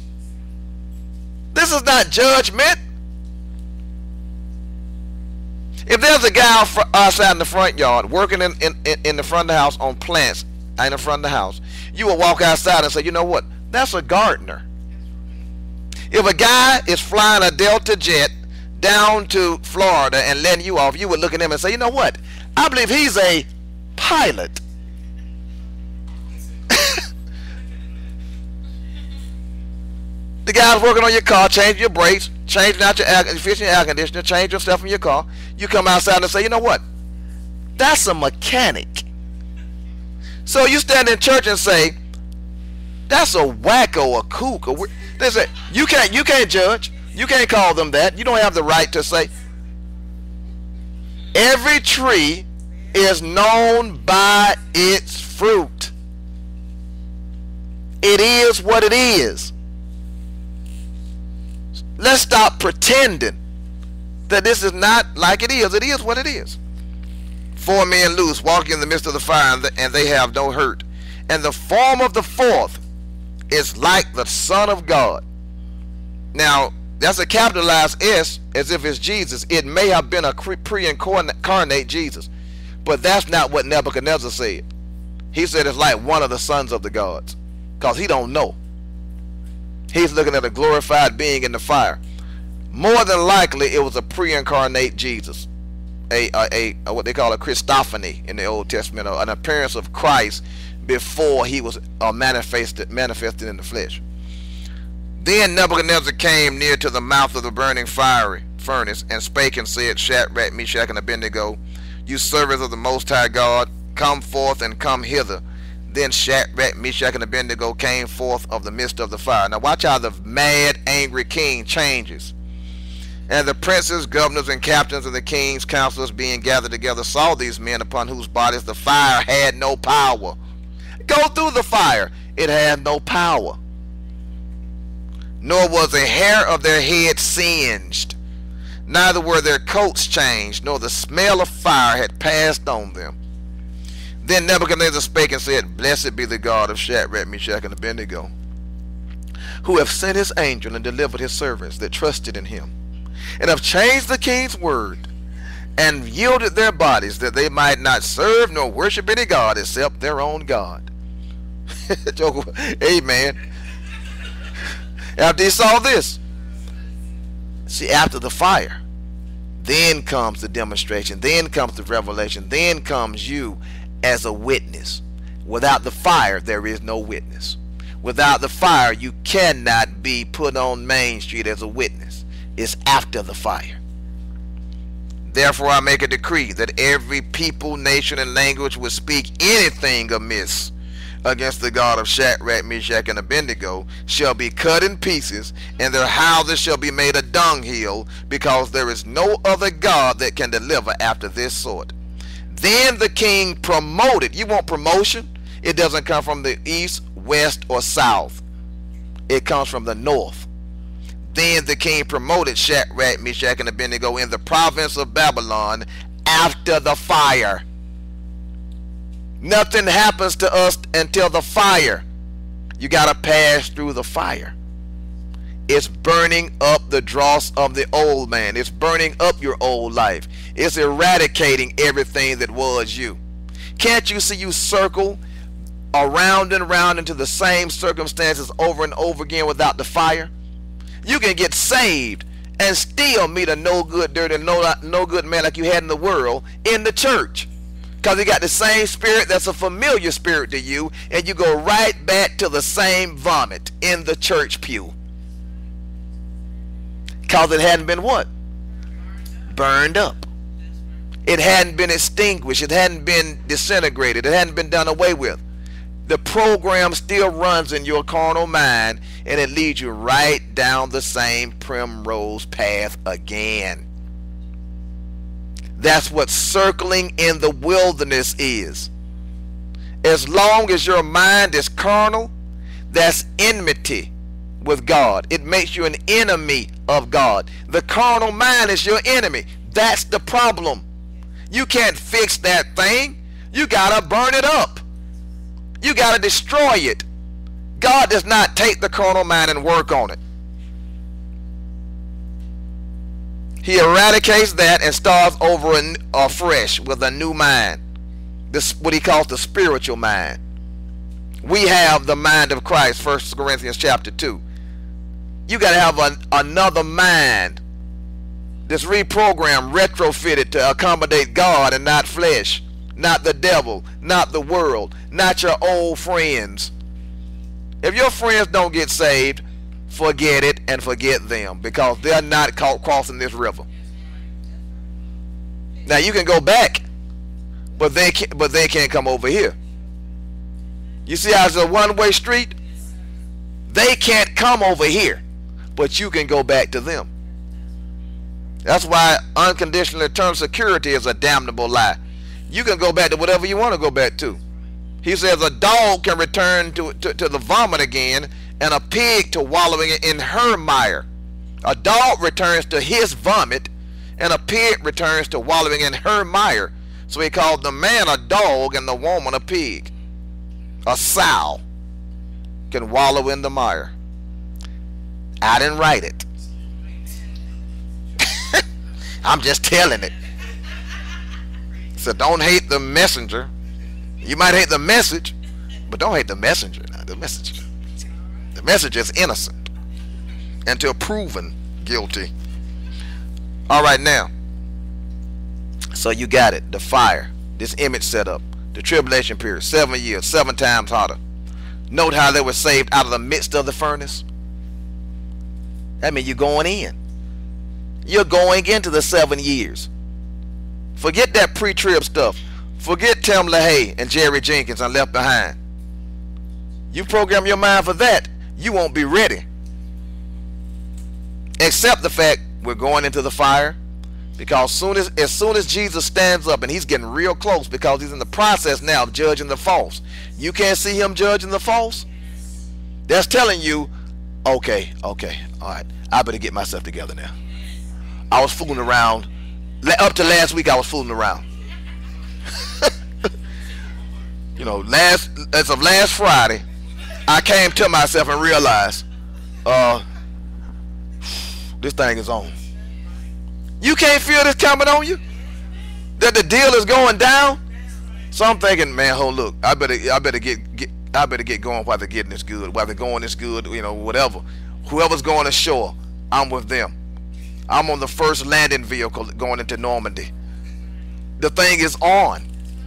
This is not judgment. If there's a guy outside in the front yard working in the front of the house on plants in the front of the house, you will walk outside and say, you know what? That's a gardener. If a guy is flying a Delta jet down to Florida and letting you off, you would look at him and say, you know what? I believe he's a pilot. The guy's working on your car, change your brakes, changing out fixing your air conditioner, change your stuff in your car. You come outside and say, you know what? That's a mechanic. So you stand in church and say, that's a wacko, a kook. They say, you can't judge. You can't call them that. You don't have the right to say. Every tree is known by its fruit. It is what it is. Let's stop pretending that this is not like it is. It is what it is. 4 men loose, walking in the midst of the fire, and they have no hurt. And the form of the fourth is like the Son of God. Now, that's a capitalized S, as if it's Jesus. It may have been a pre-incarnate Jesus, but that's not what Nebuchadnezzar said. He said it's like one of the sons of the gods, because he don't know. He's looking at a glorified being in the fire. More than likely, it was a pre-incarnate Jesus, a what they call a Christophany in the Old Testament, an appearance of Christ before he was manifested in the flesh. Then Nebuchadnezzar came near to the mouth of the burning fiery furnace, and spake and said, Shadrach, Meshach, and Abednego, you servants of the Most High God, come forth and come hither. Then Shadrach, Meshach, and Abednego came forth of the midst of the fire. Now watch how the mad, angry king changes. And the princes, governors, and captains of the king's counselors being gathered together saw these men upon whose bodies the fire had no power. Go through the fire. It had no power. Nor was a hair of their head singed. Neither were their coats changed, nor the smell of fire had passed on them. Then Nebuchadnezzar spake and said, Blessed be the God of Shadrach, Meshach, and Abednego, who have sent his angel and delivered his servants that trusted in him, and have changed the king's word, and yielded their bodies, that they might not serve nor worship any god except their own God. Amen. After he saw this, see, after the fire, then comes the demonstration, then comes the revelation, then comes you as a witness. Without the fire, there is no witness. Without the fire, you cannot be put on Main Street as a witness. It's after the fire. Therefore I make a decree that every people, nation, and language will speak anything amiss against the God of Shadrach, Meshach, and Abednego shall be cut in pieces, and their houses shall be made a dunghill, because there is no other God that can deliver after this sort. Then the king promoted. You want promotion? It doesn't come from the east, west, or south. It comes from the north. Then the king promoted Shadrach, Meshach, and Abednego in the province of Babylon after the fire. Nothing happens to us until the fire. You got to pass through the fire. It's burning up the dross of the old man. It's burning up your old life. It's eradicating everything that was you. Can't you see you circle around and around into the same circumstances over and over again without the fire? You can get saved and still meet a no good, dirty, no good man like you had in the world in the church, because you got the same spirit that's a familiar spirit to you, and you go right back to the same vomit in the church pew, because it hadn't been what? Burned up. It hadn't been extinguished. It hadn't been disintegrated. It hadn't been done away with. The program still runs in your carnal mind, and it leads you right down the same primrose path again. That's what circling in the wilderness is. As long as your mind is carnal, that's enmity with God. It makes you an enemy of God. The carnal mind is your enemy. That's the problem. You can't fix that thing. You gotta burn it up. You got to destroy it. God does not take the carnal mind and work on it. He eradicates that and starts over afresh with a new mind. This what he calls the spiritual mind. We have the mind of Christ, 1 Corinthians chapter 2. You got to have another mind that's reprogrammed, retrofitted to accommodate God and not flesh. Not the devil, not the world, not your old friends. If your friends don't get saved, forget it and forget them, because they're not crossing this river. Now you can go back, but they can't come over here. You see how it's a one-way street? They can't come over here, but you can go back to them. That's why unconditional eternal security is a damnable lie. You can go back to whatever you want to go back to. He says a dog can return to the vomit again, and a pig to wallowing in her mire. A dog returns to his vomit, and a pig returns to wallowing in her mire. So he called the man a dog and the woman a pig. A sow can wallow in the mire. I didn't write it. I'm just telling it. So don't hate the messenger. You might hate the message, but don't hate the messenger. Now, the messenger is innocent until proven guilty. All right, now. So you got it. The fire. This image set up. The tribulation period. 7 years. 7 times hotter. Note how they were saved out of the midst of the furnace. That means you're going in. You're going into the 7 years. Forget that pre-trib stuff. Forget Tim LaHaye and Jerry Jenkins and Left Behind. You program your mind for that, you won't be ready. Except the fact we're going into the fire, because as soon as Jesus stands up, and he's getting real close because he's in the process now of judging the false. You can't see him judging the false? That's telling you, okay, all right, I better get myself together now. I was fooling around. Up to last week I was fooling around. You know, as of last Friday, I came to myself and realized, this thing is on. You can't feel this coming on you? That the deal is going down? So I'm thinking, man, hold, look, I better get going while they're getting this good, while they're going this good, you know, whatever. Whoever's going ashore, I'm with them. I'm on the first landing vehicle going into Normandy. The thing is on.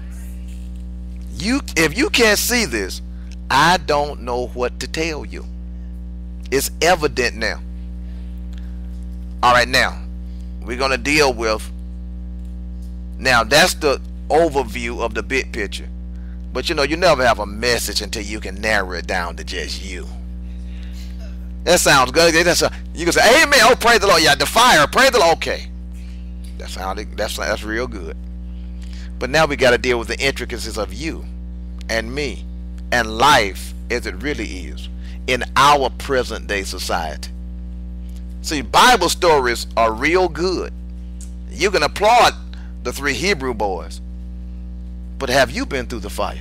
If you can't see this, I don't know what to tell you. It's evident now. All right, now we're going to deal with, now that's the overview of the big picture. But you know, you never have a message until you can narrow it down to just you. That sounds good. You can say, amen. Oh, praise the Lord. Yeah, the fire. Praise the Lord. Okay. That's real good. But now we got to deal with the intricacies of you and me and life as it really is in our present day society. See, Bible stories are real good. You can applaud the 3 Hebrew boys, but have you been through the fire?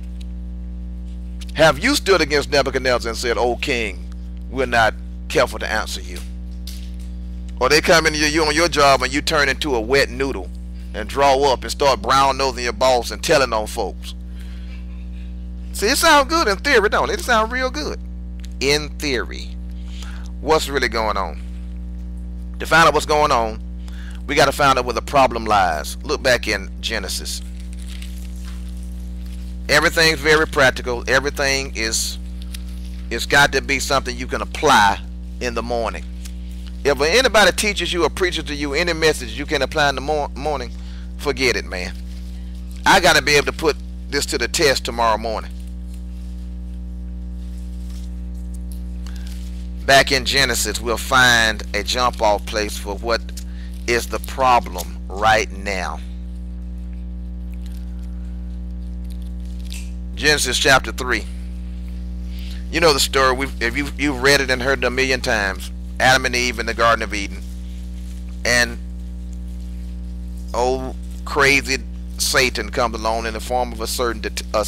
Have you stood against Nebuchadnezzar and said, "O king, we're not careful to answer you"? Or they come into you on your job and you turn into a wet noodle and draw up and start brown nosing your boss and telling on folks. See, it sounds good in theory, don't it? It sounds real good in theory. What's really going on? To find out what's going on, we got to find out where the problem lies. Look back in Genesis. Everything's very practical. Everything it's got to be something you can apply in the morning. If anybody teaches you or preaches to you any message you can apply in the morning, forget it, man. I got to be able to put this to the test tomorrow morning. Back in Genesis, we'll find a jump off place for what is the problem right now. Genesis chapter 3. You know the story. If you've read it and heard it a million times. Adam and Eve in the Garden of Eden, and old crazy Satan comes along in the form of a serpent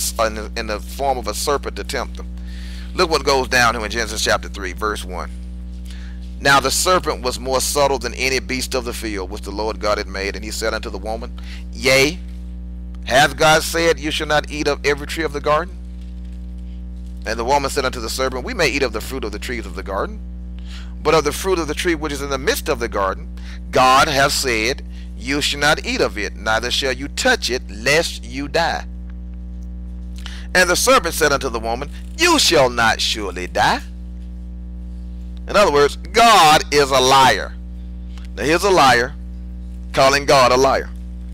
to tempt them. Look what goes down here in Genesis chapter 3, verse 1. Now the serpent was more subtle than any beast of the field which the Lord God had made, and he said unto the woman, Yea, hath God said, You shall not eat of every tree of the garden? And the woman said unto the serpent, We may eat of the fruit of the trees of the garden, but of the fruit of the tree which is in the midst of the garden, God hath said, You shall not eat of it, neither shall you touch it, lest you die. And the serpent said unto the woman, You shall not surely die. In other words, God is a liar. Now here's a liar calling God a liar.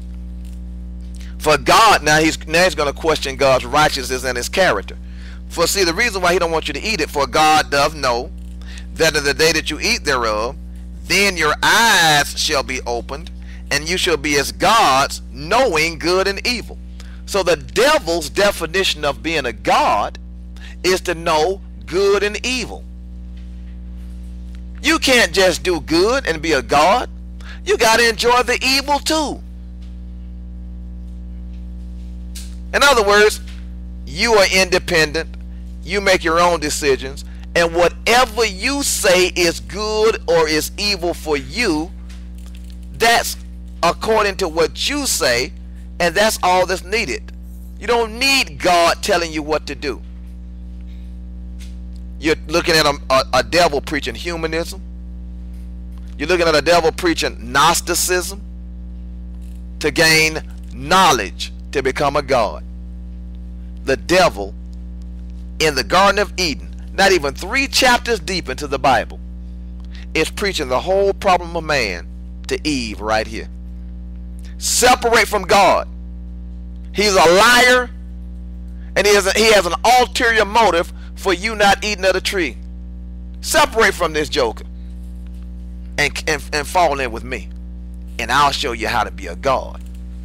For God, now he's going to question God's righteousness and his character. For see, the reason why he don't want you to eat it, for God doth know that in the day that you eat thereof, then your eyes shall be opened, and you shall be as gods, knowing good and evil. So the devil's definition of being a god is to know good and evil. You can't just do good and be a god. You got to enjoy the evil too. In other words, you are independent. You make your own decisions. And whatever you say is good or is evil for you, that's according to what you say, and that's all that's needed. You don't need God telling you what to do. You're looking at a devil preaching humanism. You're looking at a devil preaching Gnosticism to gain knowledge to become a god. The devil in the Garden of Eden, not even 3 chapters deep into the Bible, is preaching the whole problem of man to Eve right here. Separate from God. He's a liar, and he has an ulterior motive for you not eating of the tree. Separate from this joker and fall in with me, and I'll show you how to be a god.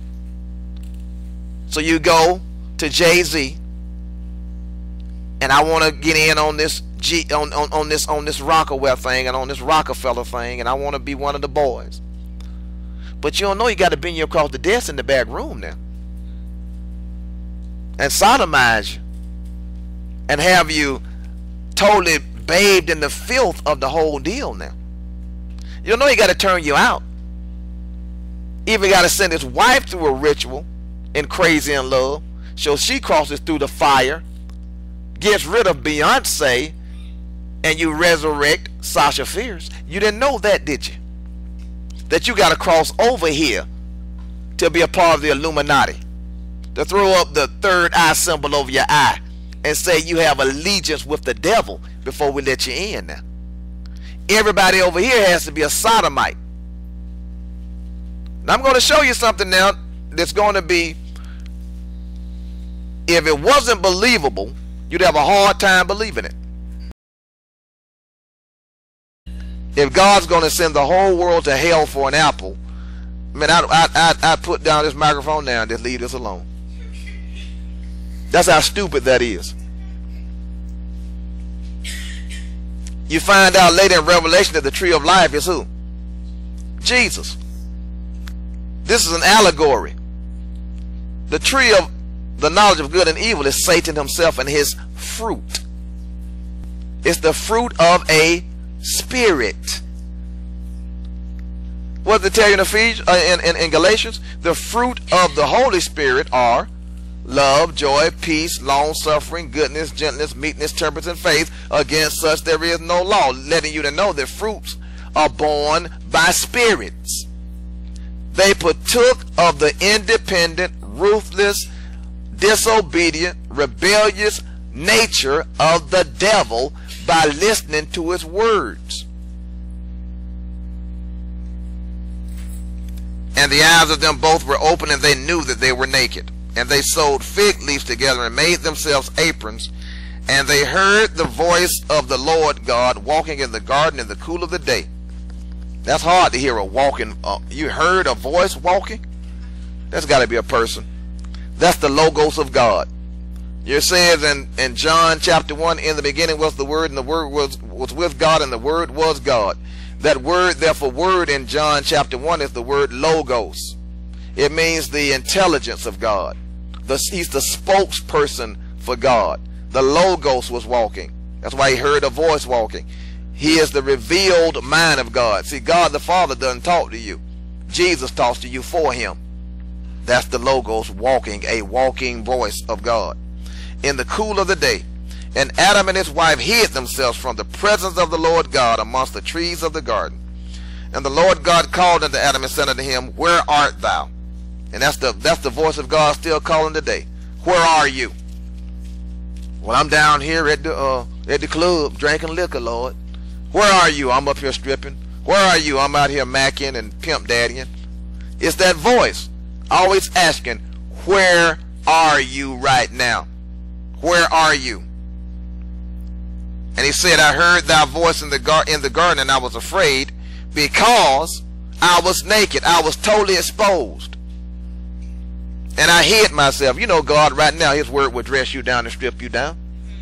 So you go to Jay-Z, and I want to get in on this on this Rockaway thing and on this Rockefeller thing, and I want to be one of the boys. But you don't know you got to bend you across the desk in the back room now. and sodomize you and have you totally bathed in the filth of the whole deal now. You know he got to turn you out. Even got to send his wife through a ritual in Crazy in Love, so she crosses through the fire, gets rid of Beyonce, and you resurrect Sasha Fierce. You didn't know that, did you? That you got to cross over here to be a part of the Illuminati, to throw up the third eye symbol over your eye and say you have allegiance with the devil before we let you in now. Everybody over here has to be a sodomite. Now I'm going to show you something now that's going to be, if it wasn't believable, you'd have a hard time believing it. If God's going to send the whole world to hell for an apple, man, I'd put down this microphone now and just leave this alone. That's how stupid that is. You find out later in Revelation that the tree of life is who? Jesus. This is an allegory. The tree of the knowledge of good and evil is Satan himself and his fruit. It's the fruit of a spirit. What did it tell you in Ephesians, in Galatians? The fruit of the Holy Spirit are love, joy, peace, long suffering, goodness, gentleness, meekness, temperance, and faith. Against such there is no law. Letting you to know that fruits are born by spirits. They partook of the independent, ruthless, disobedient, rebellious nature of the devil by listening to his words. And the eyes of them both were open, and they knew that they were naked. And they sewed fig leaves together and made themselves aprons. And they heard the voice of the Lord God walking in the garden in the cool of the day. That's hard to hear a walking. You heard a voice walking? That's got to be a person. That's the Logos of God. It says in John chapter 1, in the beginning was the Word, and the Word was with God, and the Word was God. That word, therefore, word in John chapter 1 is the word Logos. It means the intelligence of God. He's the spokesperson for God. The Logos was walking. That's why he heard a voice walking. He is the revealed mind of God. See, God the Father doesn't talk to you. Jesus talks to you for him. That's the Logos walking, a walking voice of God. In the cool of the day, and Adam and his wife hid themselves from the presence of the Lord God amongst the trees of the garden. And the Lord God called unto Adam and said unto him, Where art thou? And that's the voice of God still calling today. Where are you? Well, I'm down here at the club drinking liquor, Lord. Where are you? I'm up here stripping. Where are you? I'm out here macking and pimp daddying. It's that voice always asking, where are you right now? Where are you? And he said, I heard thy voice in the garden, and I was afraid, because I was naked. I was totally exposed. And I hid myself. You know, God right now, his word will dress you down and strip you down.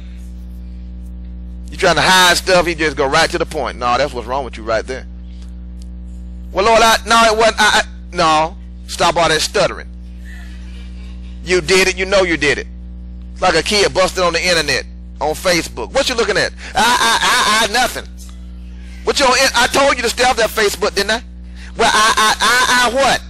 You trying to hide stuff, he just go right to the point. No, that's what's wrong with you right there. Well, Lord, no, it wasn't. No, stop all that stuttering. You did it. You know you did it. It's like a kid busted on the internet, on Facebook. What you looking at? Nothing. What I told you to stay off that Facebook, didn't I? Well, what?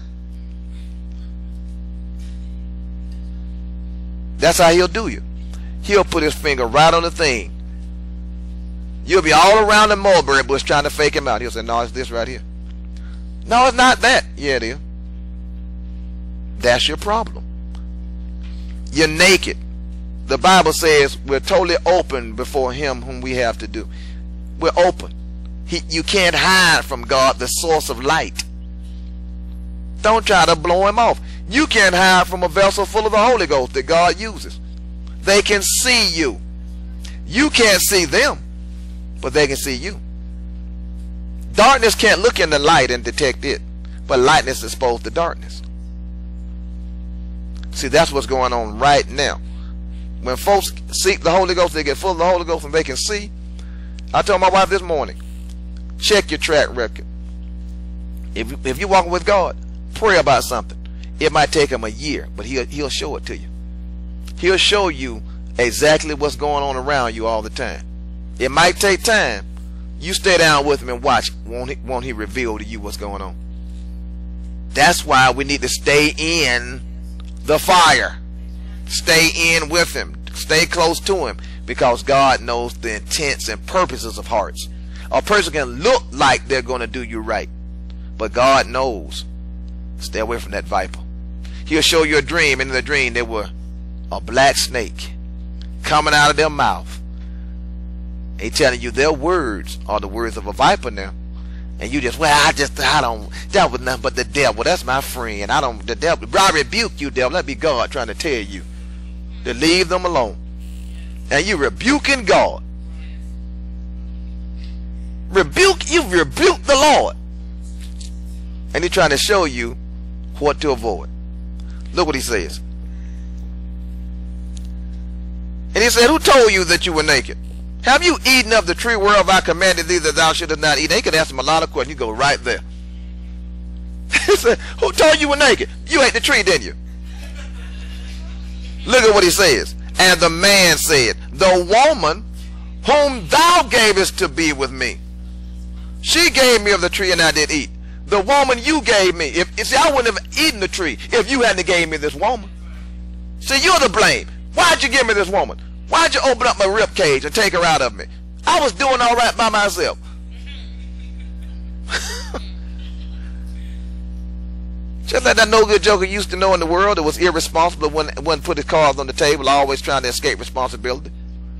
That's how he'll do you. He'll put his finger right on the thing. You'll be all around the mulberry bush trying to fake him out. He'll say, no, it's this right here. No, it's not that. Yeah, it is. That's your problem. You're naked. The Bible says we're totally open before him whom we have to do. We're open. You can't hide from God, the source of light. Don't try to blow him off. You can't hide from a vessel full of the Holy Ghost that God uses. They can see you. You can't see them, but they can see you. Darkness can't look in the light and detect it, but lightness is exposed to darkness. See, that's what's going on right now. When folks seek the Holy Ghost, they get full of the Holy Ghost and they can see. I told my wife this morning, check your track record. If you're walking with God, pray about something. It might take him a year, but he'll show it to you. He'll show you exactly what's going on around you all the time. It might take time. You stay down with him and watch. Won't he reveal to you what's going on? That's why we need to stay in the fire. Stay in with him. Stay close to him, because God knows the intents and purposes of hearts. A person can look like they're going to do you right, but God knows. Stay away from that viper. He'll show you a dream, and in the dream there were a black snake coming out of their mouth. He telling you their words are the words of a viper now. And you just, well, that was nothing but the devil. That's my friend. The devil, I rebuke you, devil. That be God trying to tell you to leave them alone. And you rebuking God. You rebuke the Lord. And he's trying to show you what to avoid. Look what he says. And he said, who told you that you were naked? Have you eaten of the tree whereof I commanded thee that thou shouldest not eat? He could ask him a lot of questions. You go right there. He said, who told you were naked? You ate the tree, didn't you? Look at what he says. And the man said, the woman whom thou gavest to be with me, she gave me of the tree and I did eat. The woman you gave me, see, I wouldn't have eaten the tree if you hadn't gave me this woman. See, you're to blame. Why'd you give me this woman? Why'd you open up my rib cage and take her out of me? I was doing all right by myself. Just like that no good joker used to know in the world that was irresponsible when put his cards on the table, always trying to escape responsibility.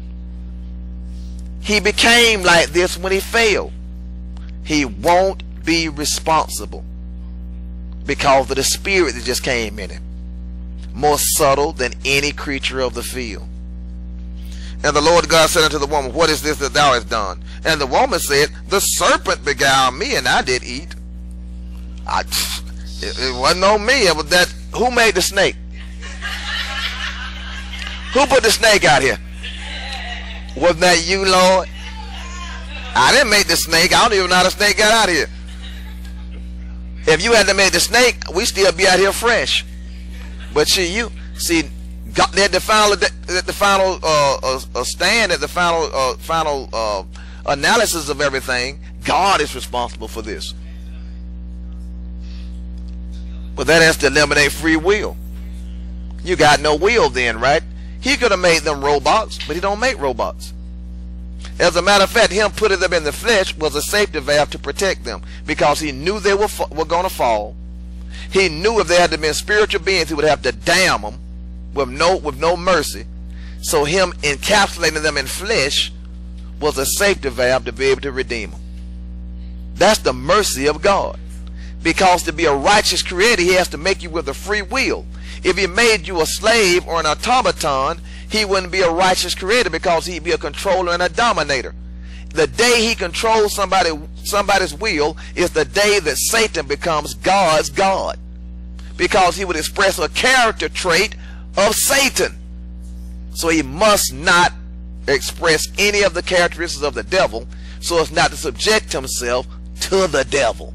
He became like this when he failed. He won't be responsible because of the spirit that just came in him. More subtle than any creature of the field. And the Lord God said unto the woman, what is this that thou hast done? And the woman said, the serpent beguiled me, and I did eat. It wasn't on me. It was that. Who made the snake? Who put the snake out here? Wasn't that you, Lord? I didn't make the snake. I don't even know how the snake got out here. If you hadn't made the snake, we still be out here fresh. But see, got there at the final stand, at the final analysis of everything. God is responsible for this. But that has to eliminate free will. You got no will then, right? He could have made them robots, but he don't make robots. As a matter of fact, him putting them in the flesh was a safety valve to protect them, because he knew they were going to fall. He knew if they had to be spiritual beings, he would have to damn them with no mercy. So him encapsulating them in flesh was a safety valve to be able to redeem them. That's the mercy of God. Because to be a righteous creator, he has to make you with a free will. If he made you a slave or an automaton, he wouldn't be a righteous creator, because he'd be a controller and a dominator. The day he controls somebody's will is the day that Satan becomes God's God, because he would express a character trait of Satan. So he must not express any of the characteristics of the devil, so as not to subject himself to the devil.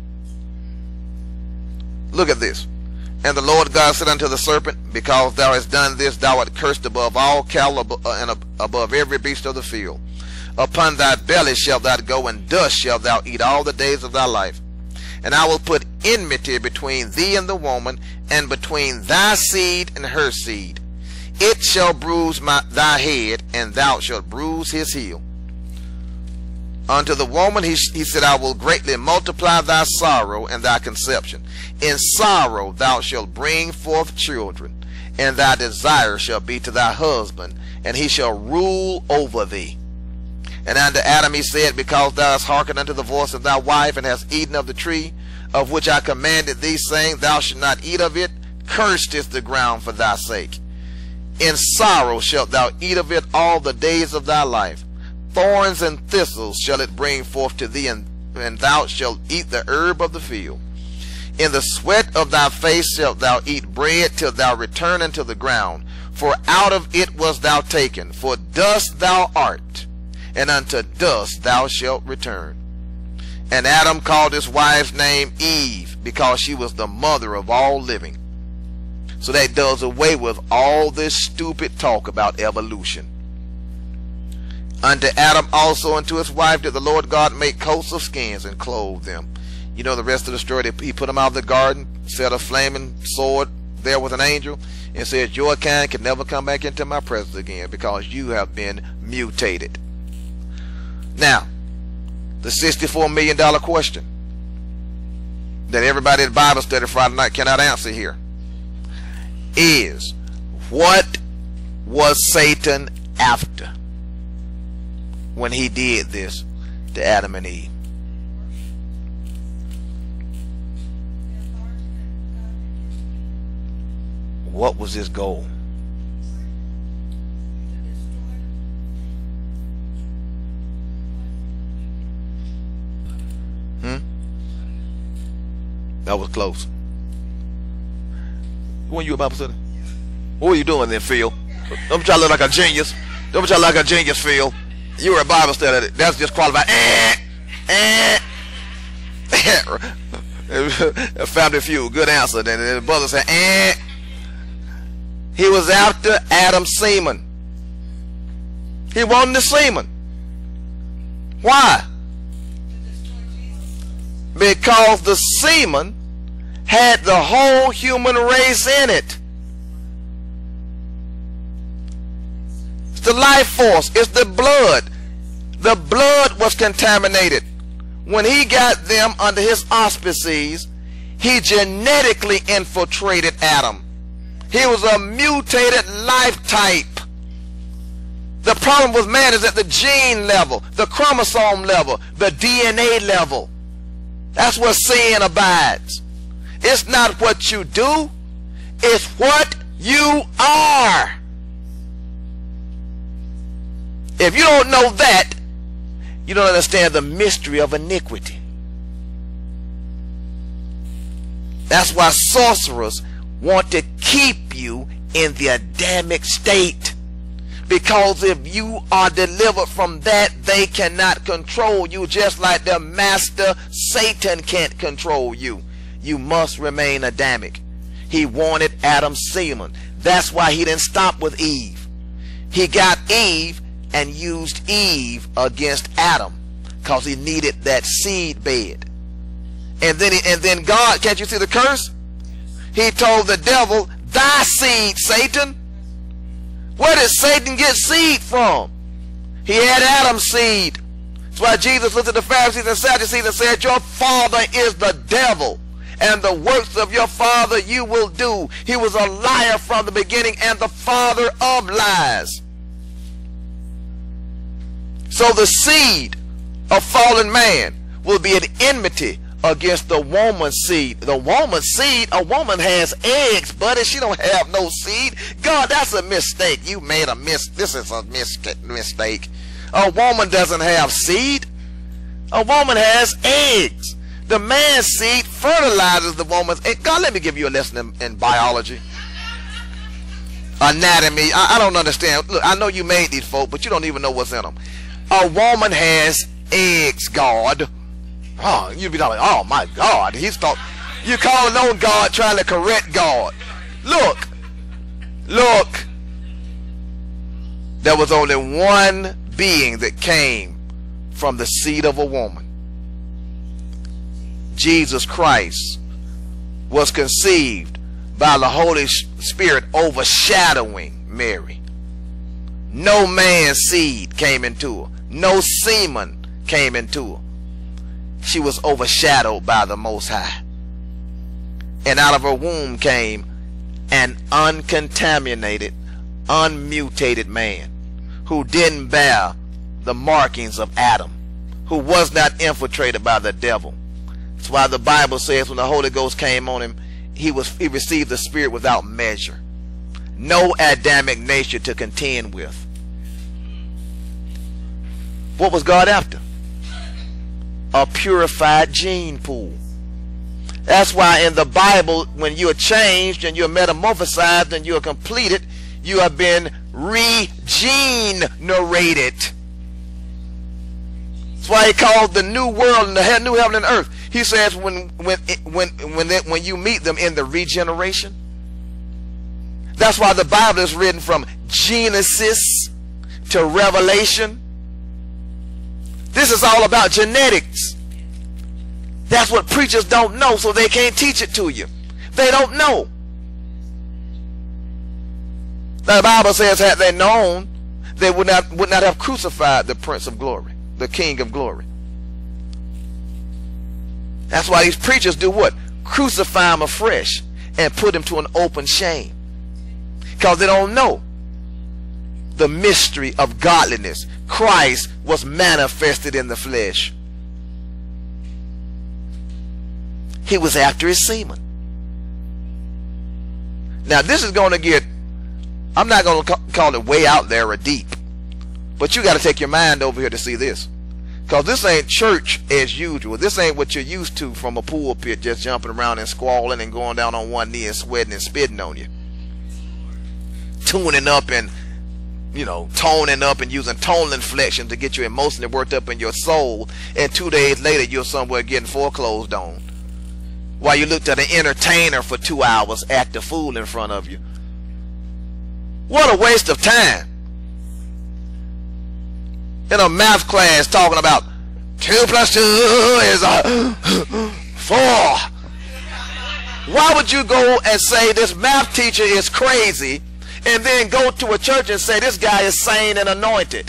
Look at this. And the Lord God said unto the serpent, because thou hast done this, thou art cursed above all cattle and above every beast of the field. Upon thy belly shalt thou go, and dust shalt thou eat all the days of thy life. And I will put enmity between thee and the woman, and between thy seed and her seed. It shall bruise thy head, and thou shalt bruise his heel. Unto the woman he said, I will greatly multiply thy sorrow and thy conception. In sorrow thou shalt bring forth children, and thy desire shall be to thy husband, and he shall rule over thee. And unto Adam he said, because thou hast hearkened unto the voice of thy wife, and hast eaten of the tree of which I commanded thee, saying, thou shalt not eat of it, cursed is the ground for thy sake. In sorrow shalt thou eat of it all the days of thy life. Thorns and thistles shall it bring forth to thee, and thou shalt eat the herb of the field. In the sweat of thy face shalt thou eat bread till thou return unto the ground, for out of it was thou taken. For dust thou art, and unto dust thou shalt return. And Adam called his wife's name Eve, because she was the mother of all living. So that does away with all this stupid talk about evolution. Unto Adam also and to his wife did the Lord God make coats of skins and clothe them. You know the rest of the story. He put them out of the garden, set a flaming sword there with an angel, and said, your kind can never come back into my presence again because you have been mutated. Now, the $64 million question that everybody at Bible study Friday night cannot answer here is, what was Satan after when he did this to Adam and Eve? What was his goal? That was close. When you about to say that? What were you doing then, Phil? Don't try to look like a genius. Don't try to look like a genius, Phil. You were a Bible study. That's just qualified. I found a few. Good answer. Then the brother said, He was after Adam's semen. He wanted the semen. Why? Because the semen had the whole human race in it. It's the life force. It's the blood. The blood was contaminated. When he got them under his auspices, he genetically infiltrated Adam. He was a mutated life type. The problem with man is at the gene level, the chromosome level, the DNA level. That's where sin abides. It's not what you do, it's what you are. If you don't know that, you don't understand the mystery of iniquity. That's why sorcerers want to keep you in the Adamic state. Because if you are delivered from that, they cannot control you, just like their master Satan can't control you. You must remain Adamic. He wanted Adam's semen. That's why he didn't stop with Eve. He got Eve and used Eve against Adam because he needed that seed bed. And then God, can't you see the curse? He told the devil, thy seed, Satan. Where did Satan get seed from? He had Adam's seed. That's why Jesus looked at the Pharisees and Sadducees and said, your father is the devil, and the works of your father you will do. He was a liar from the beginning and the father of lies. So the seed of fallen man will be an enmity against the woman's seed. The woman's seed, a woman has eggs, buddy. She don't have no seed. God, that's a mistake. You made a this is a mistake. A woman doesn't have seed. A woman has eggs. The man's seed fertilizes the woman's egg. God, let me give you a lesson in biology. Anatomy. I don't understand. Look, I know you made these folk, but you don't even know what's in them. A woman has eggs, God. Oh, you'd be like, oh my God, he's thought you calling on God trying to correct God. Look, there was only one being that came from the seed of a woman. Jesus Christ was conceived by the Holy Spirit overshadowing Mary. No man's seed came into her. No semen came into her. She was overshadowed by the Most High. And out of her womb came an uncontaminated, unmutated man who didn't bear the markings of Adam, who was not infiltrated by the devil. That's why the Bible says when the Holy Ghost came on him, he received the Spirit without measure. No Adamic nature to contend with. What was God after? A purified gene pool. That's why in the Bible, when you're changed and you're metamorphosized and you're completed, you have been regenerated. That's why he called the new world and the new heaven and earth. He says when you meet them in the regeneration, That's why the Bible is written from Genesis to Revelation. This is all about genetics. That's what preachers don't know, so they can't teach it to you. They don't know. The Bible says, had they known, they would not have crucified the Prince of Glory, the King of Glory. That's why these preachers do what? Crucify him afresh and put him to an open shame. Because they don't know the mystery of godliness. Christ was manifested in the flesh. He was after his semen. Now this is going to get, I'm not going to call it way out there or deep, but you got to take your mind over here to see this. Because this ain't church as usual. This ain't what you're used to from a pulpit, just jumping around and squalling and going down on one knee and sweating and spitting on you. Tuning up and, you know, toning up and using tone inflection to get you emotionally worked up in your soul. And 2 days later, you're somewhere getting foreclosed on. While you looked at an entertainer for 2 hours, act a fool in front of you. What a waste of time. In a math class talking about 2 plus 2 is 4. Why would you go and say this math teacher is crazy and then go to a church and say this guy is sane and anointed?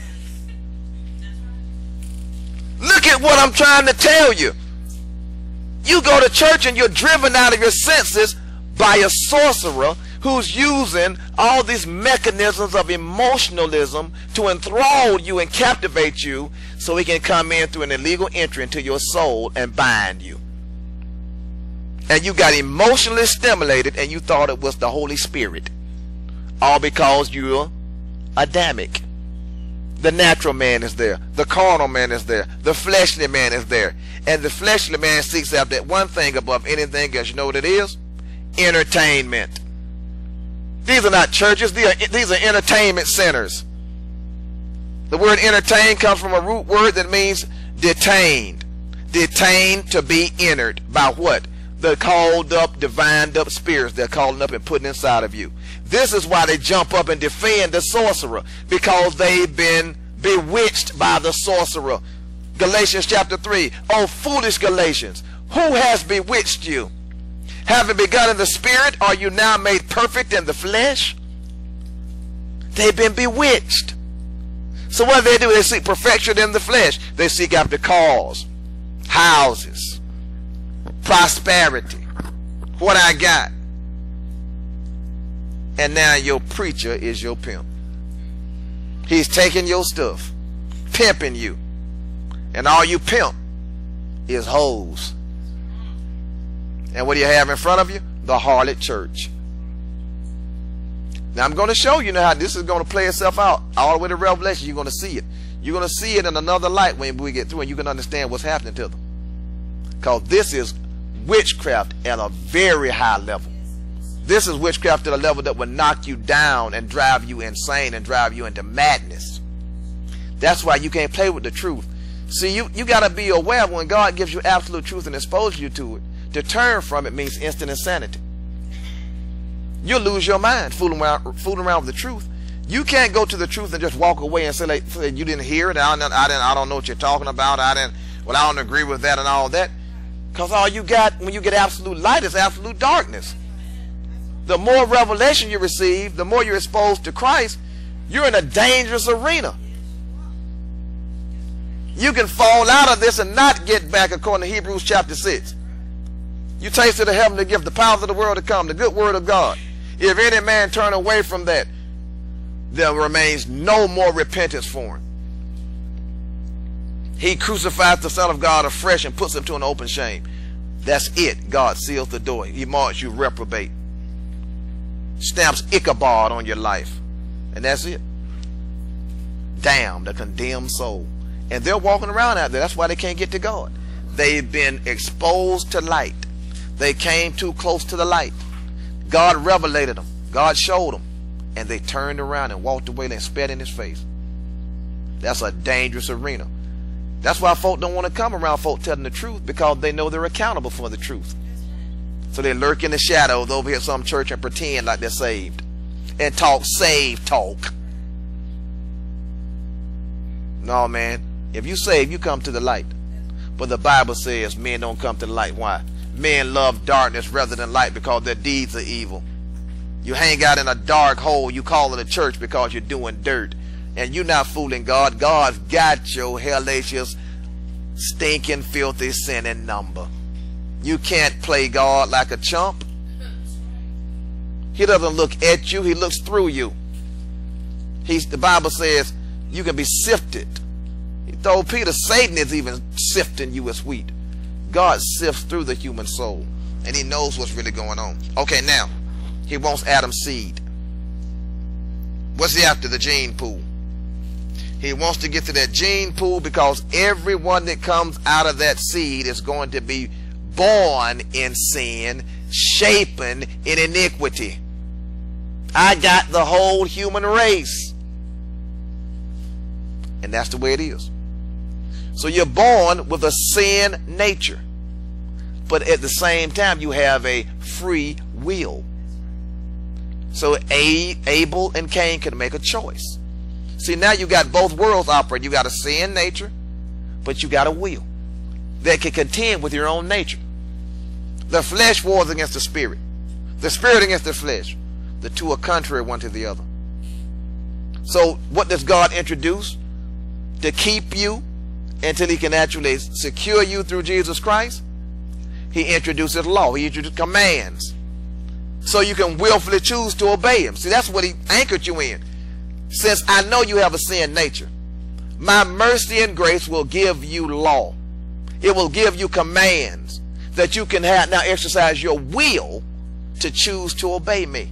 Look at what I'm trying to tell you. You go to church and you're driven out of your senses by a sorcerer who's using all these mechanisms of emotionalism to enthrall you and captivate you so he can come in through an illegal entry into your soul and bind you. And you got emotionally stimulated and you thought it was the Holy Spirit. All because you're Adamic. The natural man is there. The carnal man is there. The fleshly man is there. And the fleshly man seeks after that one thing above anything else. You know what it is? Entertainment. These are not churches. These are entertainment centers. The word entertain comes from a root word that means detained. Detained, to be entered. By what? The called up, divined up spirits they're calling up and putting inside of you. This is why they jump up and defend the sorcerer. Because they've been bewitched by the sorcerer. Galatians chapter 3. Oh, foolish Galatians, who has bewitched you? Having begun in the spirit, are you now made perfect in the flesh? They've been bewitched. So what do? They seek perfection in the flesh. They seek after cars, houses, prosperity, what I got. And now your preacher is your pimp. He's taking your stuff, pimping you. And all you pimp is hoes. And what do you have in front of you? The harlot church. Now I'm going to show you now how this is going to play itself out all the way to Revelation. You're going to see it. You're going to see it in another light when we get through, and you can understand what's happening to them. Because this is witchcraft at a very high level. This is witchcraft at a level that will knock you down and drive you insane and drive you into madness. That's why you can't play with the truth. See, you got to be aware when God gives you absolute truth and exposes you to it. To turn from it means instant insanity. You'll lose your mind fooling around with the truth. You can't go to the truth and just walk away and say, like, you didn't hear it. I don't know what you're talking about. I don't agree with that and all that. Because all you got when you get absolute light is absolute darkness. The more revelation you receive, the more you're exposed to Christ, you're in a dangerous arena. You can fall out of this and not get back, according to Hebrews chapter 6. You tasted the heavenly gift, the powers of the world to come, the good word of God. If any man turn away from that, there remains no more repentance for him. He crucifies the Son of God afresh and puts him to an open shame. That's it. God seals the door. He marks you reprobate. Stamps Ichabod on your life. And that's it. Damned, a condemned soul. And they're walking around out there. That's why they can't get to God. They've been exposed to light. They came too close to the light. God revelated them. God showed them. And they turned around and walked away and spat in his face. That's a dangerous arena. That's why folk don't want to come around folk telling the truth, because they know they're accountable for the truth. So they lurk in the shadows over here at some church and pretend like they're saved. and talk save talk. No, man. If you save, you come to the light. But the Bible says men don't come to the light. Why? Men love darkness rather than light because their deeds are evil. You hang out in a dark hole, you call it a church because you're doing dirt. And you're not fooling God. God's got your hellacious, stinking, filthy, sinning number. You can't play God like a chump. He doesn't look at you, he looks through you. The Bible says you can be sifted. He told Peter, Satan is even sifting you as wheat. God sifts through the human soul, and he knows what's really going on. Okay, now, he wants Adam's seed. What's he after? The gene pool. He wants to get to that gene pool because everyone that comes out of that seed is going to be born in sin, shapen in iniquity. I got the whole human race. And that's the way it is. So you're born with a sin nature. But at the same time, you have a free will. So Abel and Cain can make a choice. See, now you got both worlds operating. You got a sin nature, but you got a will that can contend with your own nature. The flesh wars against the spirit against the flesh. The two are contrary one to the other. So what does God introduce to keep you until he can actually secure you through Jesus Christ? He introduces law. He introduces commands so you can willfully choose to obey him. See, that's what he anchored you in. Since I know you have a sin nature, my mercy and grace will give you law. It will give you commands that you can have now exercise your will to choose to obey me.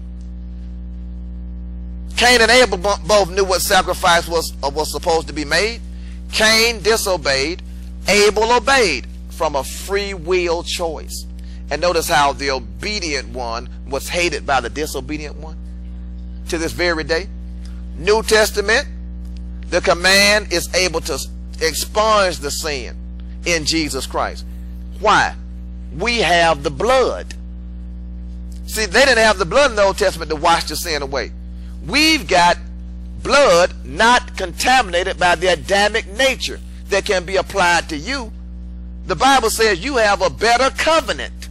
Cain and Abel both knew what sacrifice was supposed to be made. Cain disobeyed. Abel obeyed from a free will choice. And notice how the obedient one was hated by the disobedient one to this very day. New Testament, the command is able to expunge the sin in Jesus Christ. Why? We have the blood. See, they didn't have the blood in the Old Testament to wash the sin away. We've got blood not contaminated by the Adamic nature that can be applied to you. The Bible says you have a better covenant.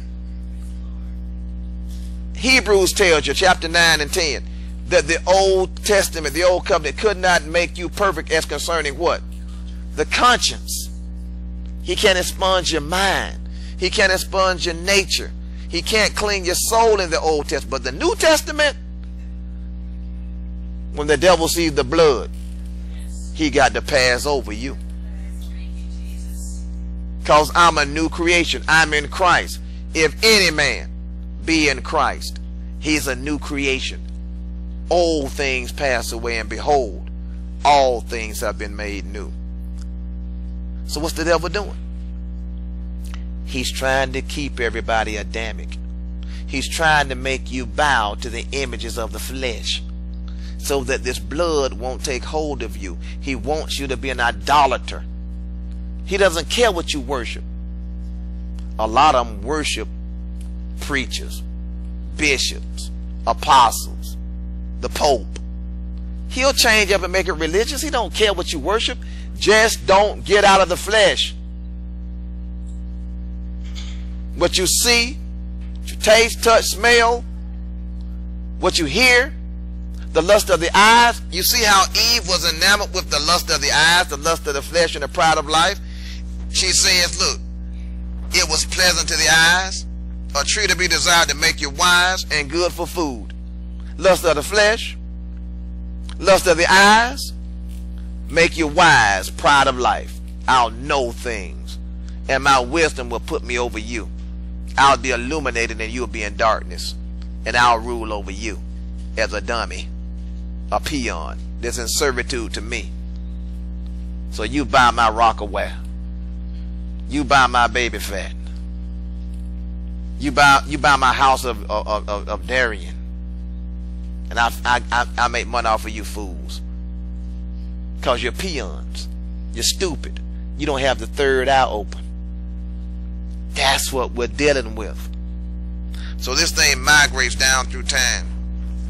Hebrews tells you, chapter 9 and 10, that the Old Testament, the Old Covenant, could not make you perfect as concerning what? The conscience. He can't expunge your mind. He can't expunge your nature. He can't clean your soul in the Old Testament. But the New Testament, when the devil sees the blood, he got to pass over you. Because I'm a new creation. I'm in Christ. If any man be in Christ, he's a new creation. Old things pass away, and behold, all things have been made new. So what's the devil doing? He's trying to keep everybody Adamic. He's trying to make you bow to the images of the flesh so that this blood won't take hold of you. He wants you to be an idolater. He doesn't care what you worship. A lot of them worship preachers, bishops, apostles, the Pope. He'll change up and make it religious. He don't care what you worship. Just don't get out of the flesh. What you see, what you taste, touch, smell, what you hear, the lust of the eyes. You see how Eve was enamored with the lust of the eyes, the lust of the flesh, and the pride of life. She says, look, it was pleasant to the eyes, a tree to be desired to make you wise and good for food. Lust of the flesh, lust of the eyes, make you wise, pride of life. I'll know things, and my wisdom will put me over you. I'll be illuminated and you'll be in darkness, and I'll rule over you as a dummy, a peon that's in servitude to me. So you buy my Rockaway, you buy my baby fat, you buy my house of Darien, and I make money off of you fools, because you're peons, you're stupid, you don't have the third eye open. That's what we're dealing with. So this thing migrates down through time.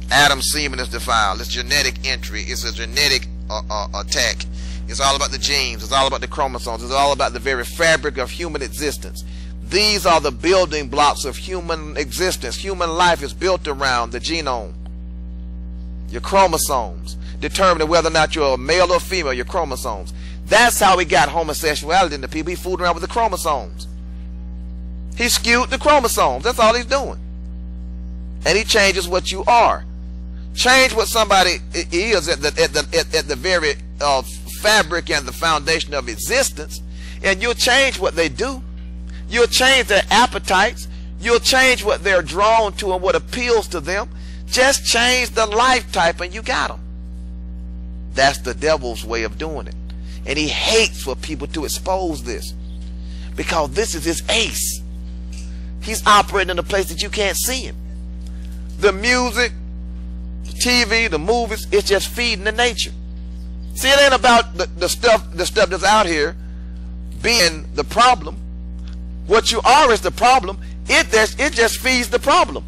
Adam's semen is defiled. It's genetic entry. It's a genetic attack. It's all about the genes. It's all about the chromosomes. It's all about the very fabric of human existence. These are the building blocks of human existence. Human life is built around the genome. Your chromosomes determining whether or not you're a male or female, your chromosomes. That's how he got homosexuality into people. He fooled around with the chromosomes. He skewed the chromosomes. That's all he's doing. And he changes what you are. Change what somebody is at the very fabric and the foundation of existence, and you'll change what they do. You'll change their appetites. You'll change what they're drawn to and what appeals to them. Just change the life type and you got them. That's the devil's way of doing it. And he hates for people to expose this, because this is his ace. He's operating in a place that you can't see him. The music, the TV, the movies, it's just feeding the nature. See, it ain't about the stuff that's out here being the problem. What you are is the problem. It just feeds the problem.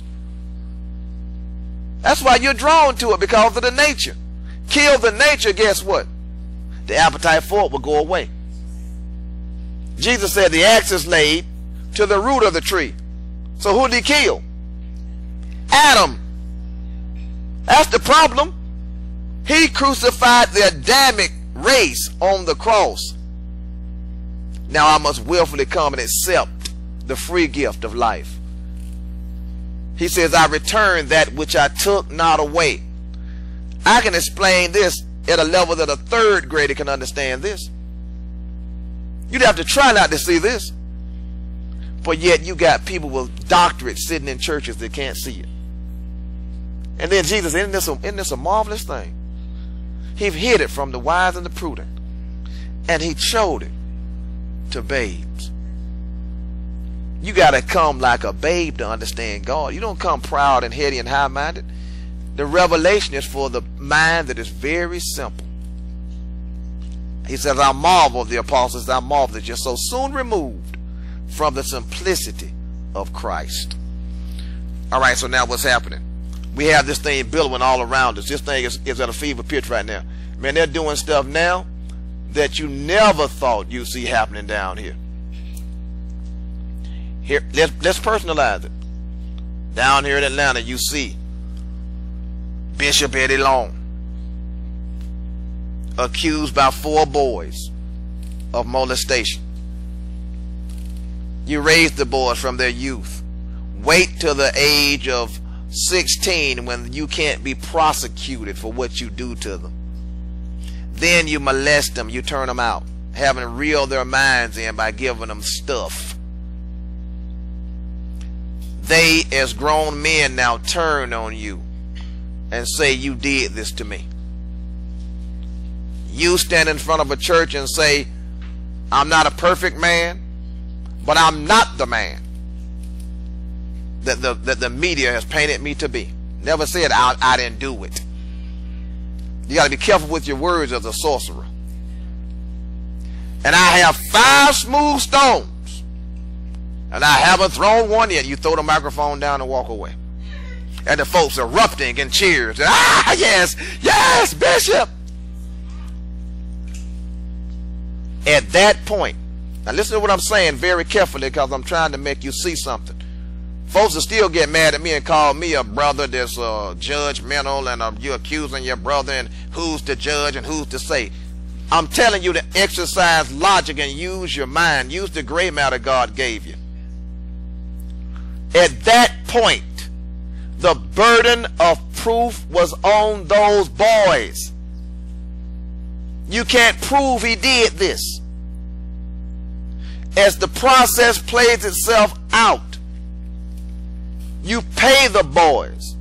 That's why you're drawn to it, because of the nature. Kill the nature, guess what? The appetite for it will go away. Jesus said the axe is laid to the root of the tree. So who did he kill? Adam. That's the problem. He crucified the Adamic race on the cross. Now I must willfully come and accept the free gift of life. He says, I return that which I took not away. I can explain this at a level that a third grader can understand this. You'd have to try not to see this. But yet you got people with doctorates sitting in churches that can't see it. And then Jesus, isn't this a marvelous thing? He hid it from the wise and the prudent, and he showed it to babes. You got to come like a babe to understand God. You don't come proud and heady and high-minded. The revelation is for the mind that is very simple. He says, I marvel, the apostles, I marvel that you're so soon removed from the simplicity of Christ. All right, so now what's happening? We have this thing billowing all around us. This thing is at a fever pitch right now. Man, they're doing stuff now that you never thought you'd see happening down here. Here, let's personalize it. Down here in Atlanta, you see Bishop Eddie Long accused by 4 boys of molestation. You raise the boys from their youth. Wait till the age of 16 when you can't be prosecuted for what you do to them. Then you molest them, you turn them out, having reeled their minds in by giving them stuff. They, as grown men, now turn on you and say, you did this to me. You stand in front of a church and say, I'm not a perfect man, but I'm not the man that the media has painted me to be. Never said I didn't do it. You got to be careful with your words as a sorcerer. And I have 5 smooth stones, and I haven't thrown one yet. You throw the microphone down and walk away. And the folks erupting in cheers. Ah, yes, yes, Bishop. At that point, now listen to what I'm saying very carefully, because I'm trying to make you see something. Folks will still get mad at me and call me a brother that's judgmental, and you're accusing your brother, and who's to judge and who's to say. I'm telling you to exercise logic and use your mind. Use the gray matter God gave you. At that point, the burden of proof was on those boys. You can't prove he did this. As the process plays itself out, you pay the boys,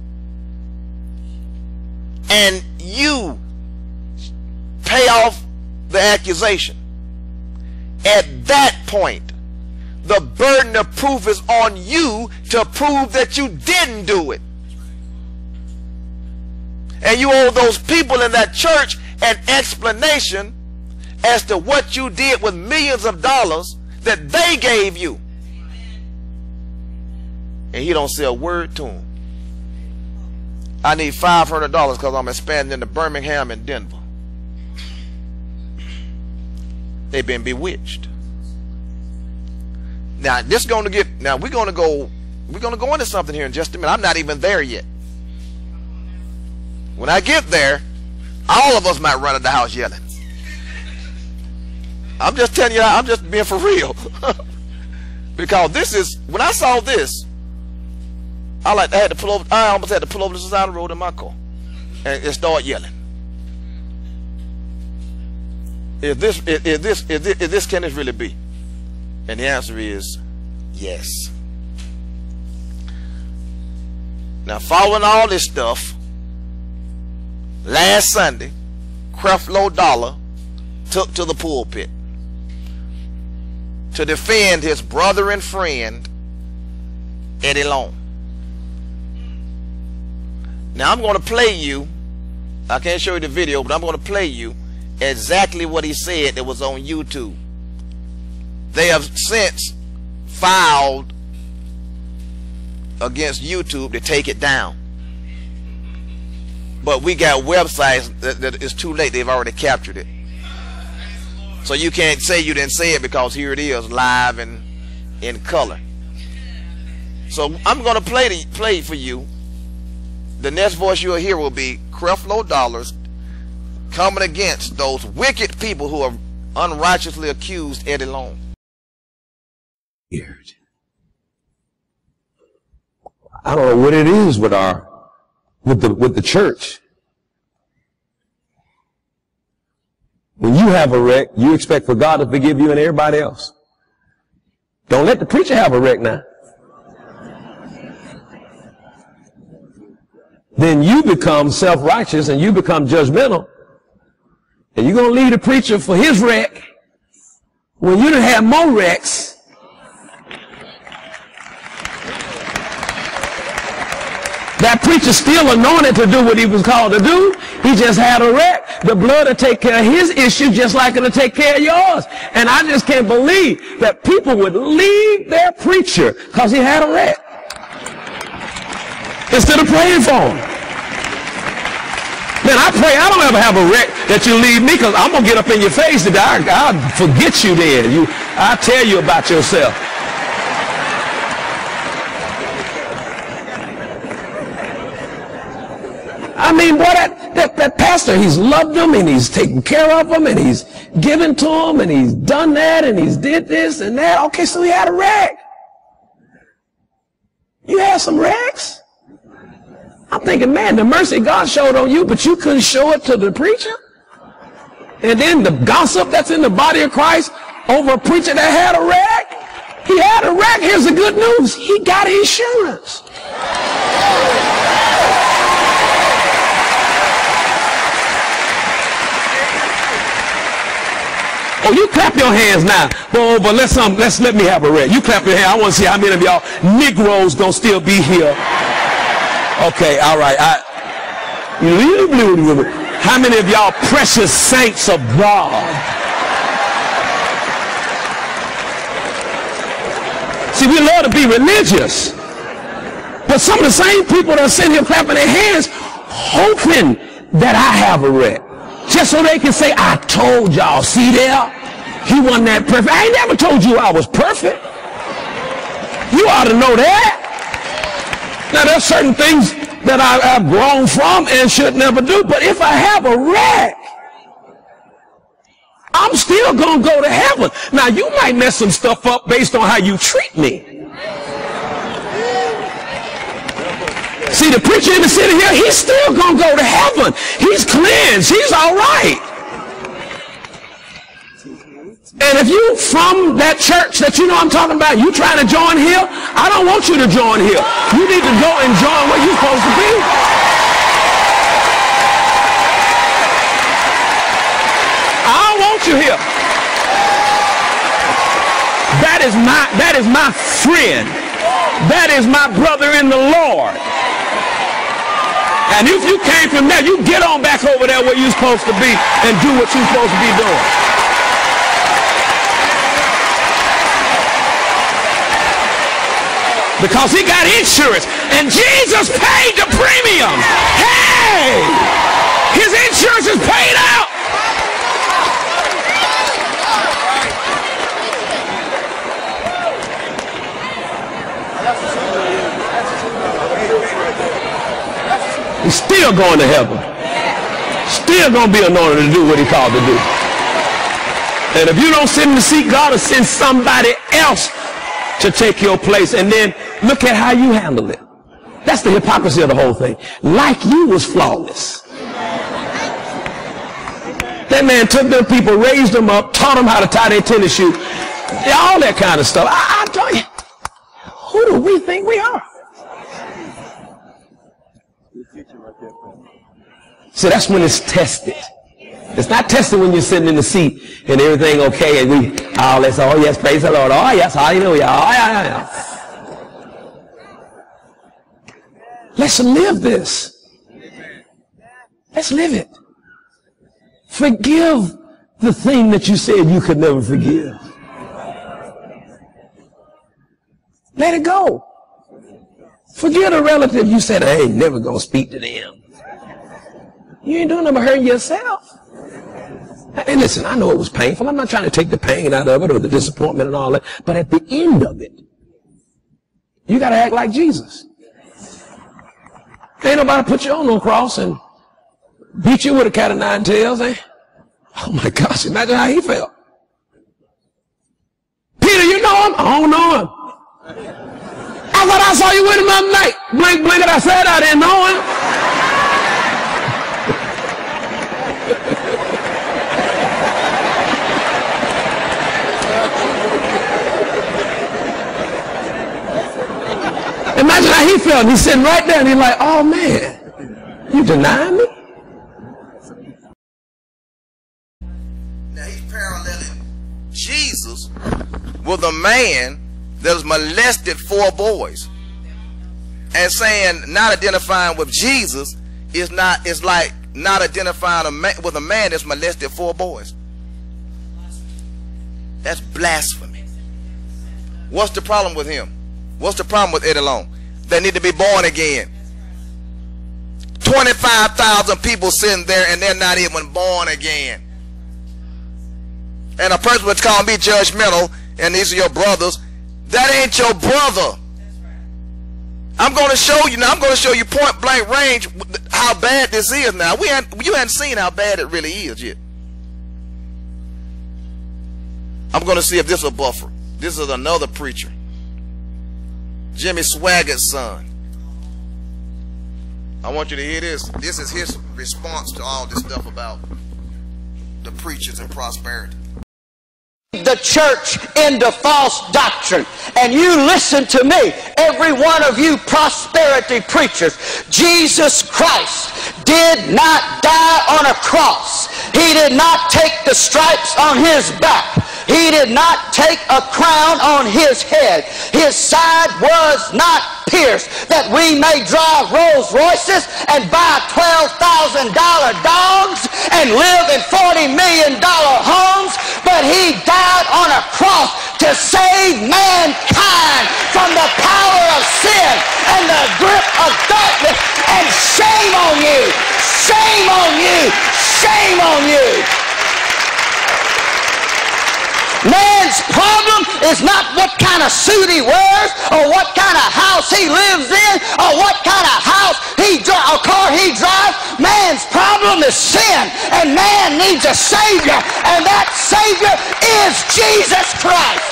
and you pay off the accusation. At that point, the burden of proof is on you to prove that you didn't do it. And you owe those people in that church an explanation as to what you did with millions of dollars that they gave you. And he don't say a word to him. I need $500 because I'm expanding into Birmingham and Denver. They've been bewitched. Now we're gonna go into something here in just a minute. I'm not even there yet. When I get there, all of us might run at the house yelling. I'm just telling you, I'm just being for real. Because this is, when I saw this, I almost had to pull over to the side of the road in my car and start yelling. Can this really be? And the answer is yes. Now, following all this stuff, last Sunday, Creflo Dollar took to the pulpit to defend his brother and friend, Eddie Long. Now, I'm going to play you, I can't show you the video, but I'm going to play you exactly what he said that was on YouTube. They have since filed against YouTube to take it down. But we got websites that it's too late. They've already captured it. So you can't say you didn't say it because here it is live and in color. So I'm going to play for you. The next voice you'll hear will be Creflo Dollars coming against those wicked people who have unrighteously accused Eddie Long. I don't know what it is with the church. When you have a wreck, you expect for God to forgive you and everybody else. Don't let the preacher have a wreck now. Then you become self-righteous and you become judgmental. And you're going to leave the preacher for his wreck when you done have more wrecks. That preacher still anointed to do what he was called to do. He just had a wreck. The blood will take care of his issue just like it'll take care of yours. And I just can't believe that people would leave their preacher because he had a wreck instead of praying for him. Man, I pray I don't ever have a wreck that you leave me, because I'm going to get up in your face today. I'll forget you then. I'll tell you about yourself. I mean, boy, that pastor, he's loved them and he's taken care of them and he's given to them and he's done that and he's did this and that. Okay, so he had a wreck. You had some wrecks? I'm thinking, man, the mercy God showed on you, but you couldn't show it to the preacher? And then the gossip that's in the body of Christ over a preacher that had a wreck? He had a wreck. Here's the good news. He got insurance. Oh, you clap your hands now. But let me have a wreck. You clap your hands. I want to see how many of y'all Negroes gonna still be here. Okay, all right. How many of y'all precious saints of God? See, we love to be religious. But some of the same people that are sitting here clapping their hands, hoping that I have a wreck. Just so they can say, I told y'all, see there? He wasn't that perfect. I ain't never told you I was perfect. You ought to know that. Now, there's certain things that I've grown from and should never do. But if I have a wreck, I'm still going to go to heaven. Now, you might mess some stuff up based on how you treat me. See, the preacher in the city here, he's still going to go to heaven. He's cleansed. He's all right. And if you from that church that you know I'm talking about, you trying to join here, I don't want you to join here. You need to go and join where you're supposed to be. I don't want you here. That is my friend. That is my brother in the Lord. And if you came from there, you get on back over there where you're supposed to be and do what you're supposed to be doing. because he got insurance, and Jesus paid the premium. Hey, his insurance is paid out. He's still going to heaven. Still going to be anointed to do what he called to do. And if you don't sit in the seat, God will send somebody else to take your place. And then look at how you handle it. That's the hypocrisy of the whole thing. Like you was flawless. That man took them people, raised them up, taught them how to tie their tennis shoe, all that kind of stuff. I tell you, who do we think we are? So that's when it's tested. It's not tested when you're sitting in the seat and everything okay and we all this, oh yes, praise the Lord, oh yes, hallelujah, oh yeah. Let's live this. Let's live it. Forgive the thing that you said you could never forgive. Let it go. Forgive a relative you said, I ain't never gonna speak to them. You ain't doing nothing but hurting yourself. Hey, listen, I know it was painful. I'm not trying to take the pain out of it or the disappointment and all that. But at the end of it, you got to act like Jesus. Ain't nobody put you on no cross and beat you with a cat of nine tails, eh? Oh my gosh, imagine how he felt. Peter, you know him? I don't know him. I thought I saw you with him the other night. Blink, blink, and I said I didn't know him. Imagine how he felt. He's sitting right there and he's like, oh man, you denying me? Now he's paralleling Jesus with a man that was molested 4 boys. And saying not identifying with Jesus is like not identifying with a man that's molested 4 boys. That's blasphemy. What's the problem with him? What's the problem with Eddie Long? They need to be born again. 25,000 people sitting there and they're not even born again. And a person was calling me judgmental and these are your brothers. That ain't your brother. I'm going to show you now. I'm going to show you point blank range how bad this is now. You hadn't seen how bad it really is yet. I'm going to see if this is a buffer. This is another preacher. Jimmy Swaggart's son. I want you to hear this. This is his response to all this stuff about the preachers and prosperity. The church into false doctrine, and you listen to me, every one of you prosperity preachers. Jesus Christ did not die on a cross. He did not take the stripes on his back. He did not take a crown on his head. His side was not pierced that we may drive Rolls Royces and buy $12,000 dogs and live in $40 million homes, but he died on a cross to save mankind from the power of sin and the grip of darkness. And shame on you! Shame on you! Shame on you! Man's problem is not what kind of suit he wears or what kind of house he lives in or what kind of car he drives. Man's problem is sin, and man needs a Savior, and that Savior is Jesus Christ.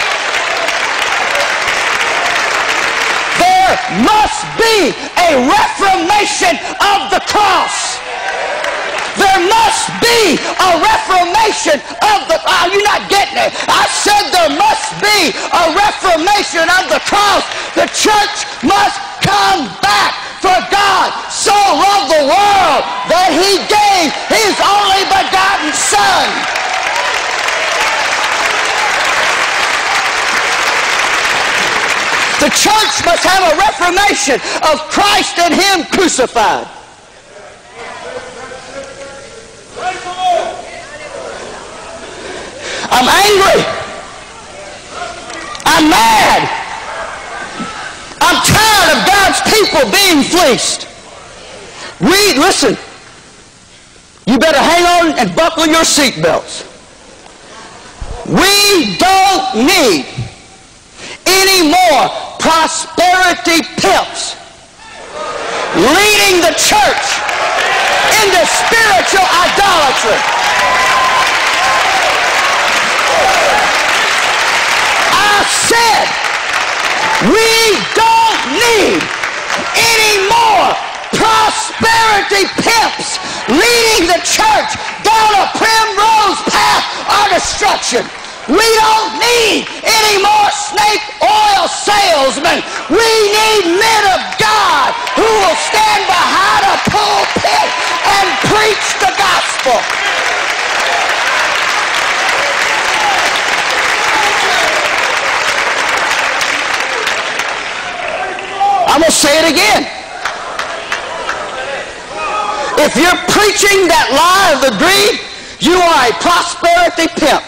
There must be a reformation of the cross. There must be a reformation of the... Oh, you're not getting it. I said there must be a reformation of the cross. The church must come back. For God so loved the world that he gave his only begotten Son. The church must have a reformation of Christ and him crucified. I'm angry. I'm mad. people being fleeced. Listen, you better hang on and buckle your seatbelts. We don't need any more prosperity pimps leading the church into spiritual idolatry. I said, we don't need any more prosperity pimps leading the church down a primrose path of destruction. We don't need any more snake oil salesmen. We need men of God who will stand behind a pulpit and preach the gospel. I'm going to say it again. If you're preaching that lie of the greed, you are a prosperity pimp.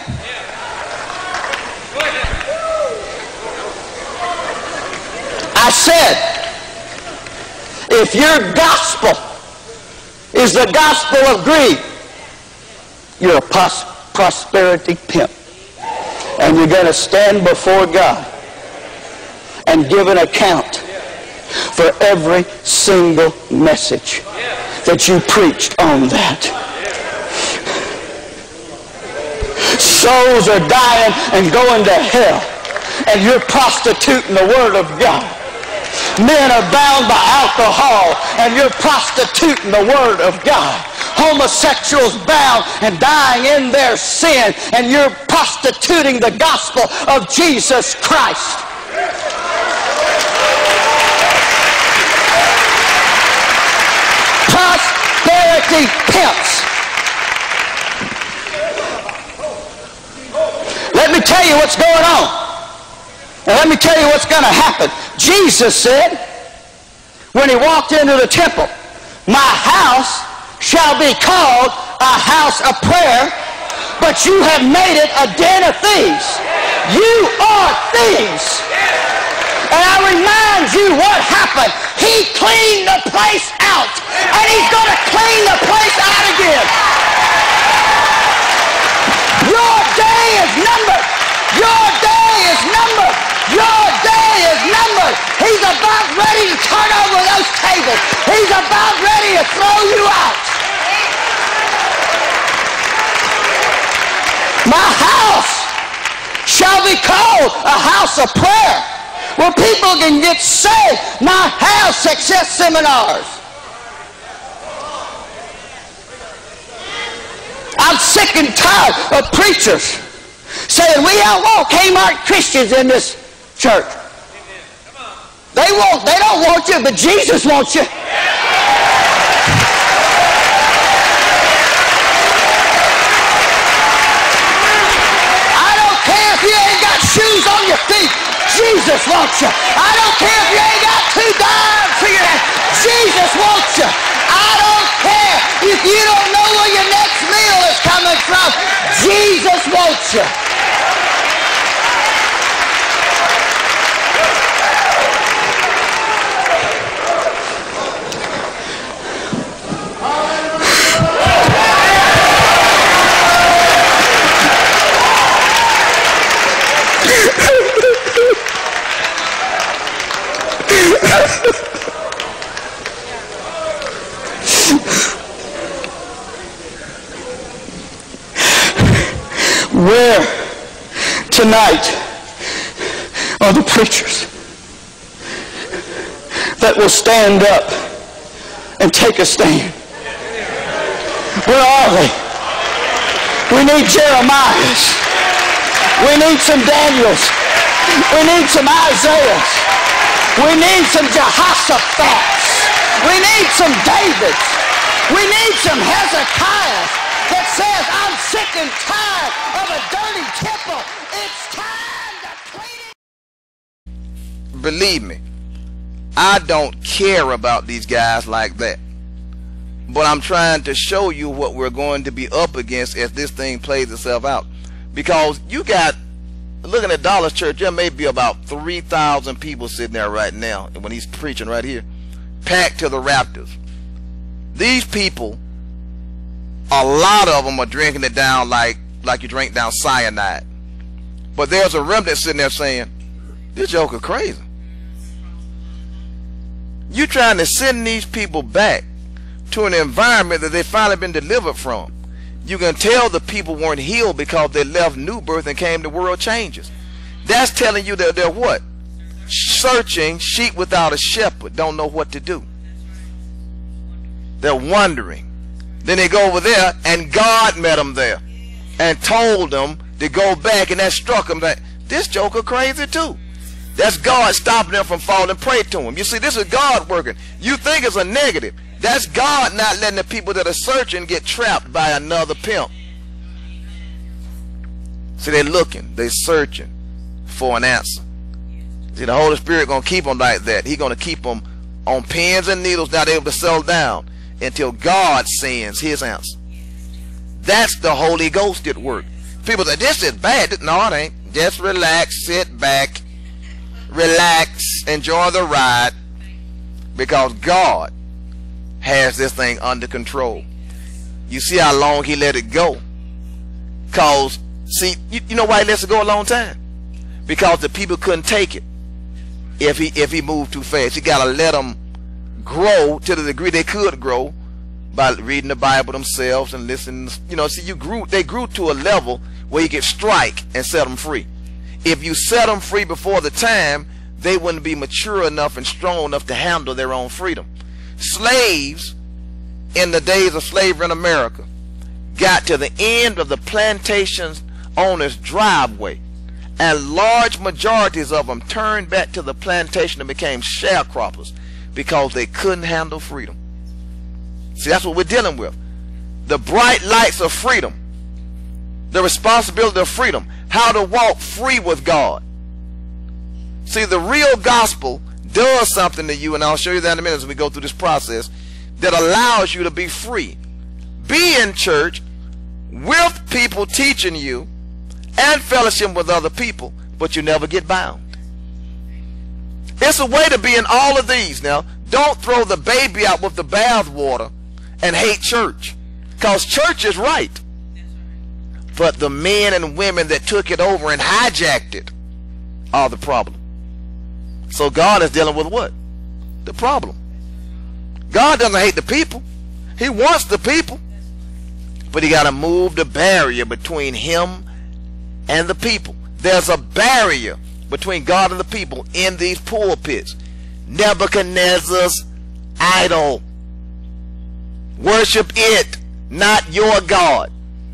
I said, if your gospel is the gospel of greed, you're a prosperity pimp. And you're going to stand before God and give an account for every single message that you preached on that. Souls are dying and going to hell, and you're prostituting the Word of God. Men are bound by alcohol, and you're prostituting the Word of God. Homosexuals bound and dying in their sin, and you're prostituting the gospel of Jesus Christ. Prosperity pimps. Let me tell you what's going on. And let me tell you what's going to happen. Jesus said, when he walked into the temple, my house shall be called a house of prayer, but you have made it a den of thieves. You are thieves. And I remind you what happened. He cleaned the place out, and he's going to clean the place out again. Your day is numbered. Your day is numbered. Your day is numbered. He's about ready to turn over those tables. He's about ready to throw you out. My house shall be called a house of prayer, where people can get saved. My house, success seminars. I'm sick and tired of preachers saying we don't want Kmart Christians in this church. They don't want you, but Jesus wants you. I don't care if you ain't got shoes on your feet. Jesus wants you. I don't care if you ain't got $2 for your hand. Jesus wants you. I don't care if you don't know where your next meal is coming from. Jesus wants you. Where tonight are the preachers that will stand up and take a stand? Where are they? We need Jeremiahs. We need some Daniels. We need some Isaiahs. We need some Jehoshaphat's. We need some Davids. We need some Hezekiahs that says, I'm sick and tired of a dirty temple. It's time to clean it. Believe me, I don't care about these guys like that. But I'm trying to show you what we're going to be up against as this thing plays itself out. Because you got, looking at Dallas Church, there may be about 3,000 people sitting there right now when he's preaching right here. packed to the rafters. These people, a lot of them are drinking it down like you drink down cyanide. But there's a remnant sitting there saying, this joker crazy. You trying to send these people back to an environment that they finally been delivered from. You can tell the people weren't healed because they left new birth and came to world changes. That's telling you that they're what? Searching, sheep without a shepherd, don't know what to do. They're wandering. Then they go over there and God met them there and told them to go back, and that struck them that this joker crazy too. That's God stopping them from falling prey to him. You see, this is God working. You think it's a negative. That's God not letting the people that are searching get trapped by another pimp. See, they're looking, they're searching for an answer. See, the Holy Spirit going to keep them like that. He's going to keep them on pins and needles, not able to settle down until God sends his answer. That's the Holy Ghost at work. People say, this is bad. No, it ain't. Just relax, sit back, relax, enjoy the ride, because God has this thing under control. You see how long he let it go? Because, see, you know why he lets it go a long time? Because the people couldn't take it if he moved too fast. He got to let them grow to the degree they could grow by reading the Bible themselves and listening. You know, see, they grew to a level where you could strike and set them free. If you set them free before the time, they wouldn't be mature enough and strong enough to handle their own freedom. Slaves in the days of slavery in America got to the end of the plantation owner's driveway, and large majorities of them turned back to the plantation and became sharecroppers because they couldn't handle freedom. See, that's what we're dealing with. The bright lights of freedom, the responsibility of freedom, how to walk free with God. See, the real gospel does something to you, and I'll show you that in a minute as we go through this process, that allows you to be free. Be in church with people teaching you and fellowship with other people, but you never get bound. It's a way to be in all of these. Now, don't throw the baby out with the bathwater and hate church, because church is right. But the men and women that took it over and hijacked it are the problem. So God is dealing with what? The problem. God doesn't hate the people. He wants the people. But he got to move the barrier between him and the people. There's a barrier between God and the people in these pulpits. Nebuchadnezzar's idol. Worship it, not your God.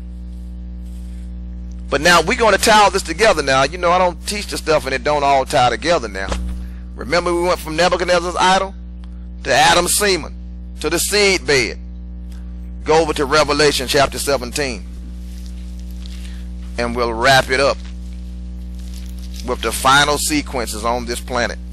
But now we're going to tie all this together now. You know, I don't teach the stuff and it don't all tie together now. Remember, we went from Nebuchadnezzar's idol to Adam's semen to the seed bed. Go over to Revelation chapter 17 and we'll wrap it up with the final sequences on this planet.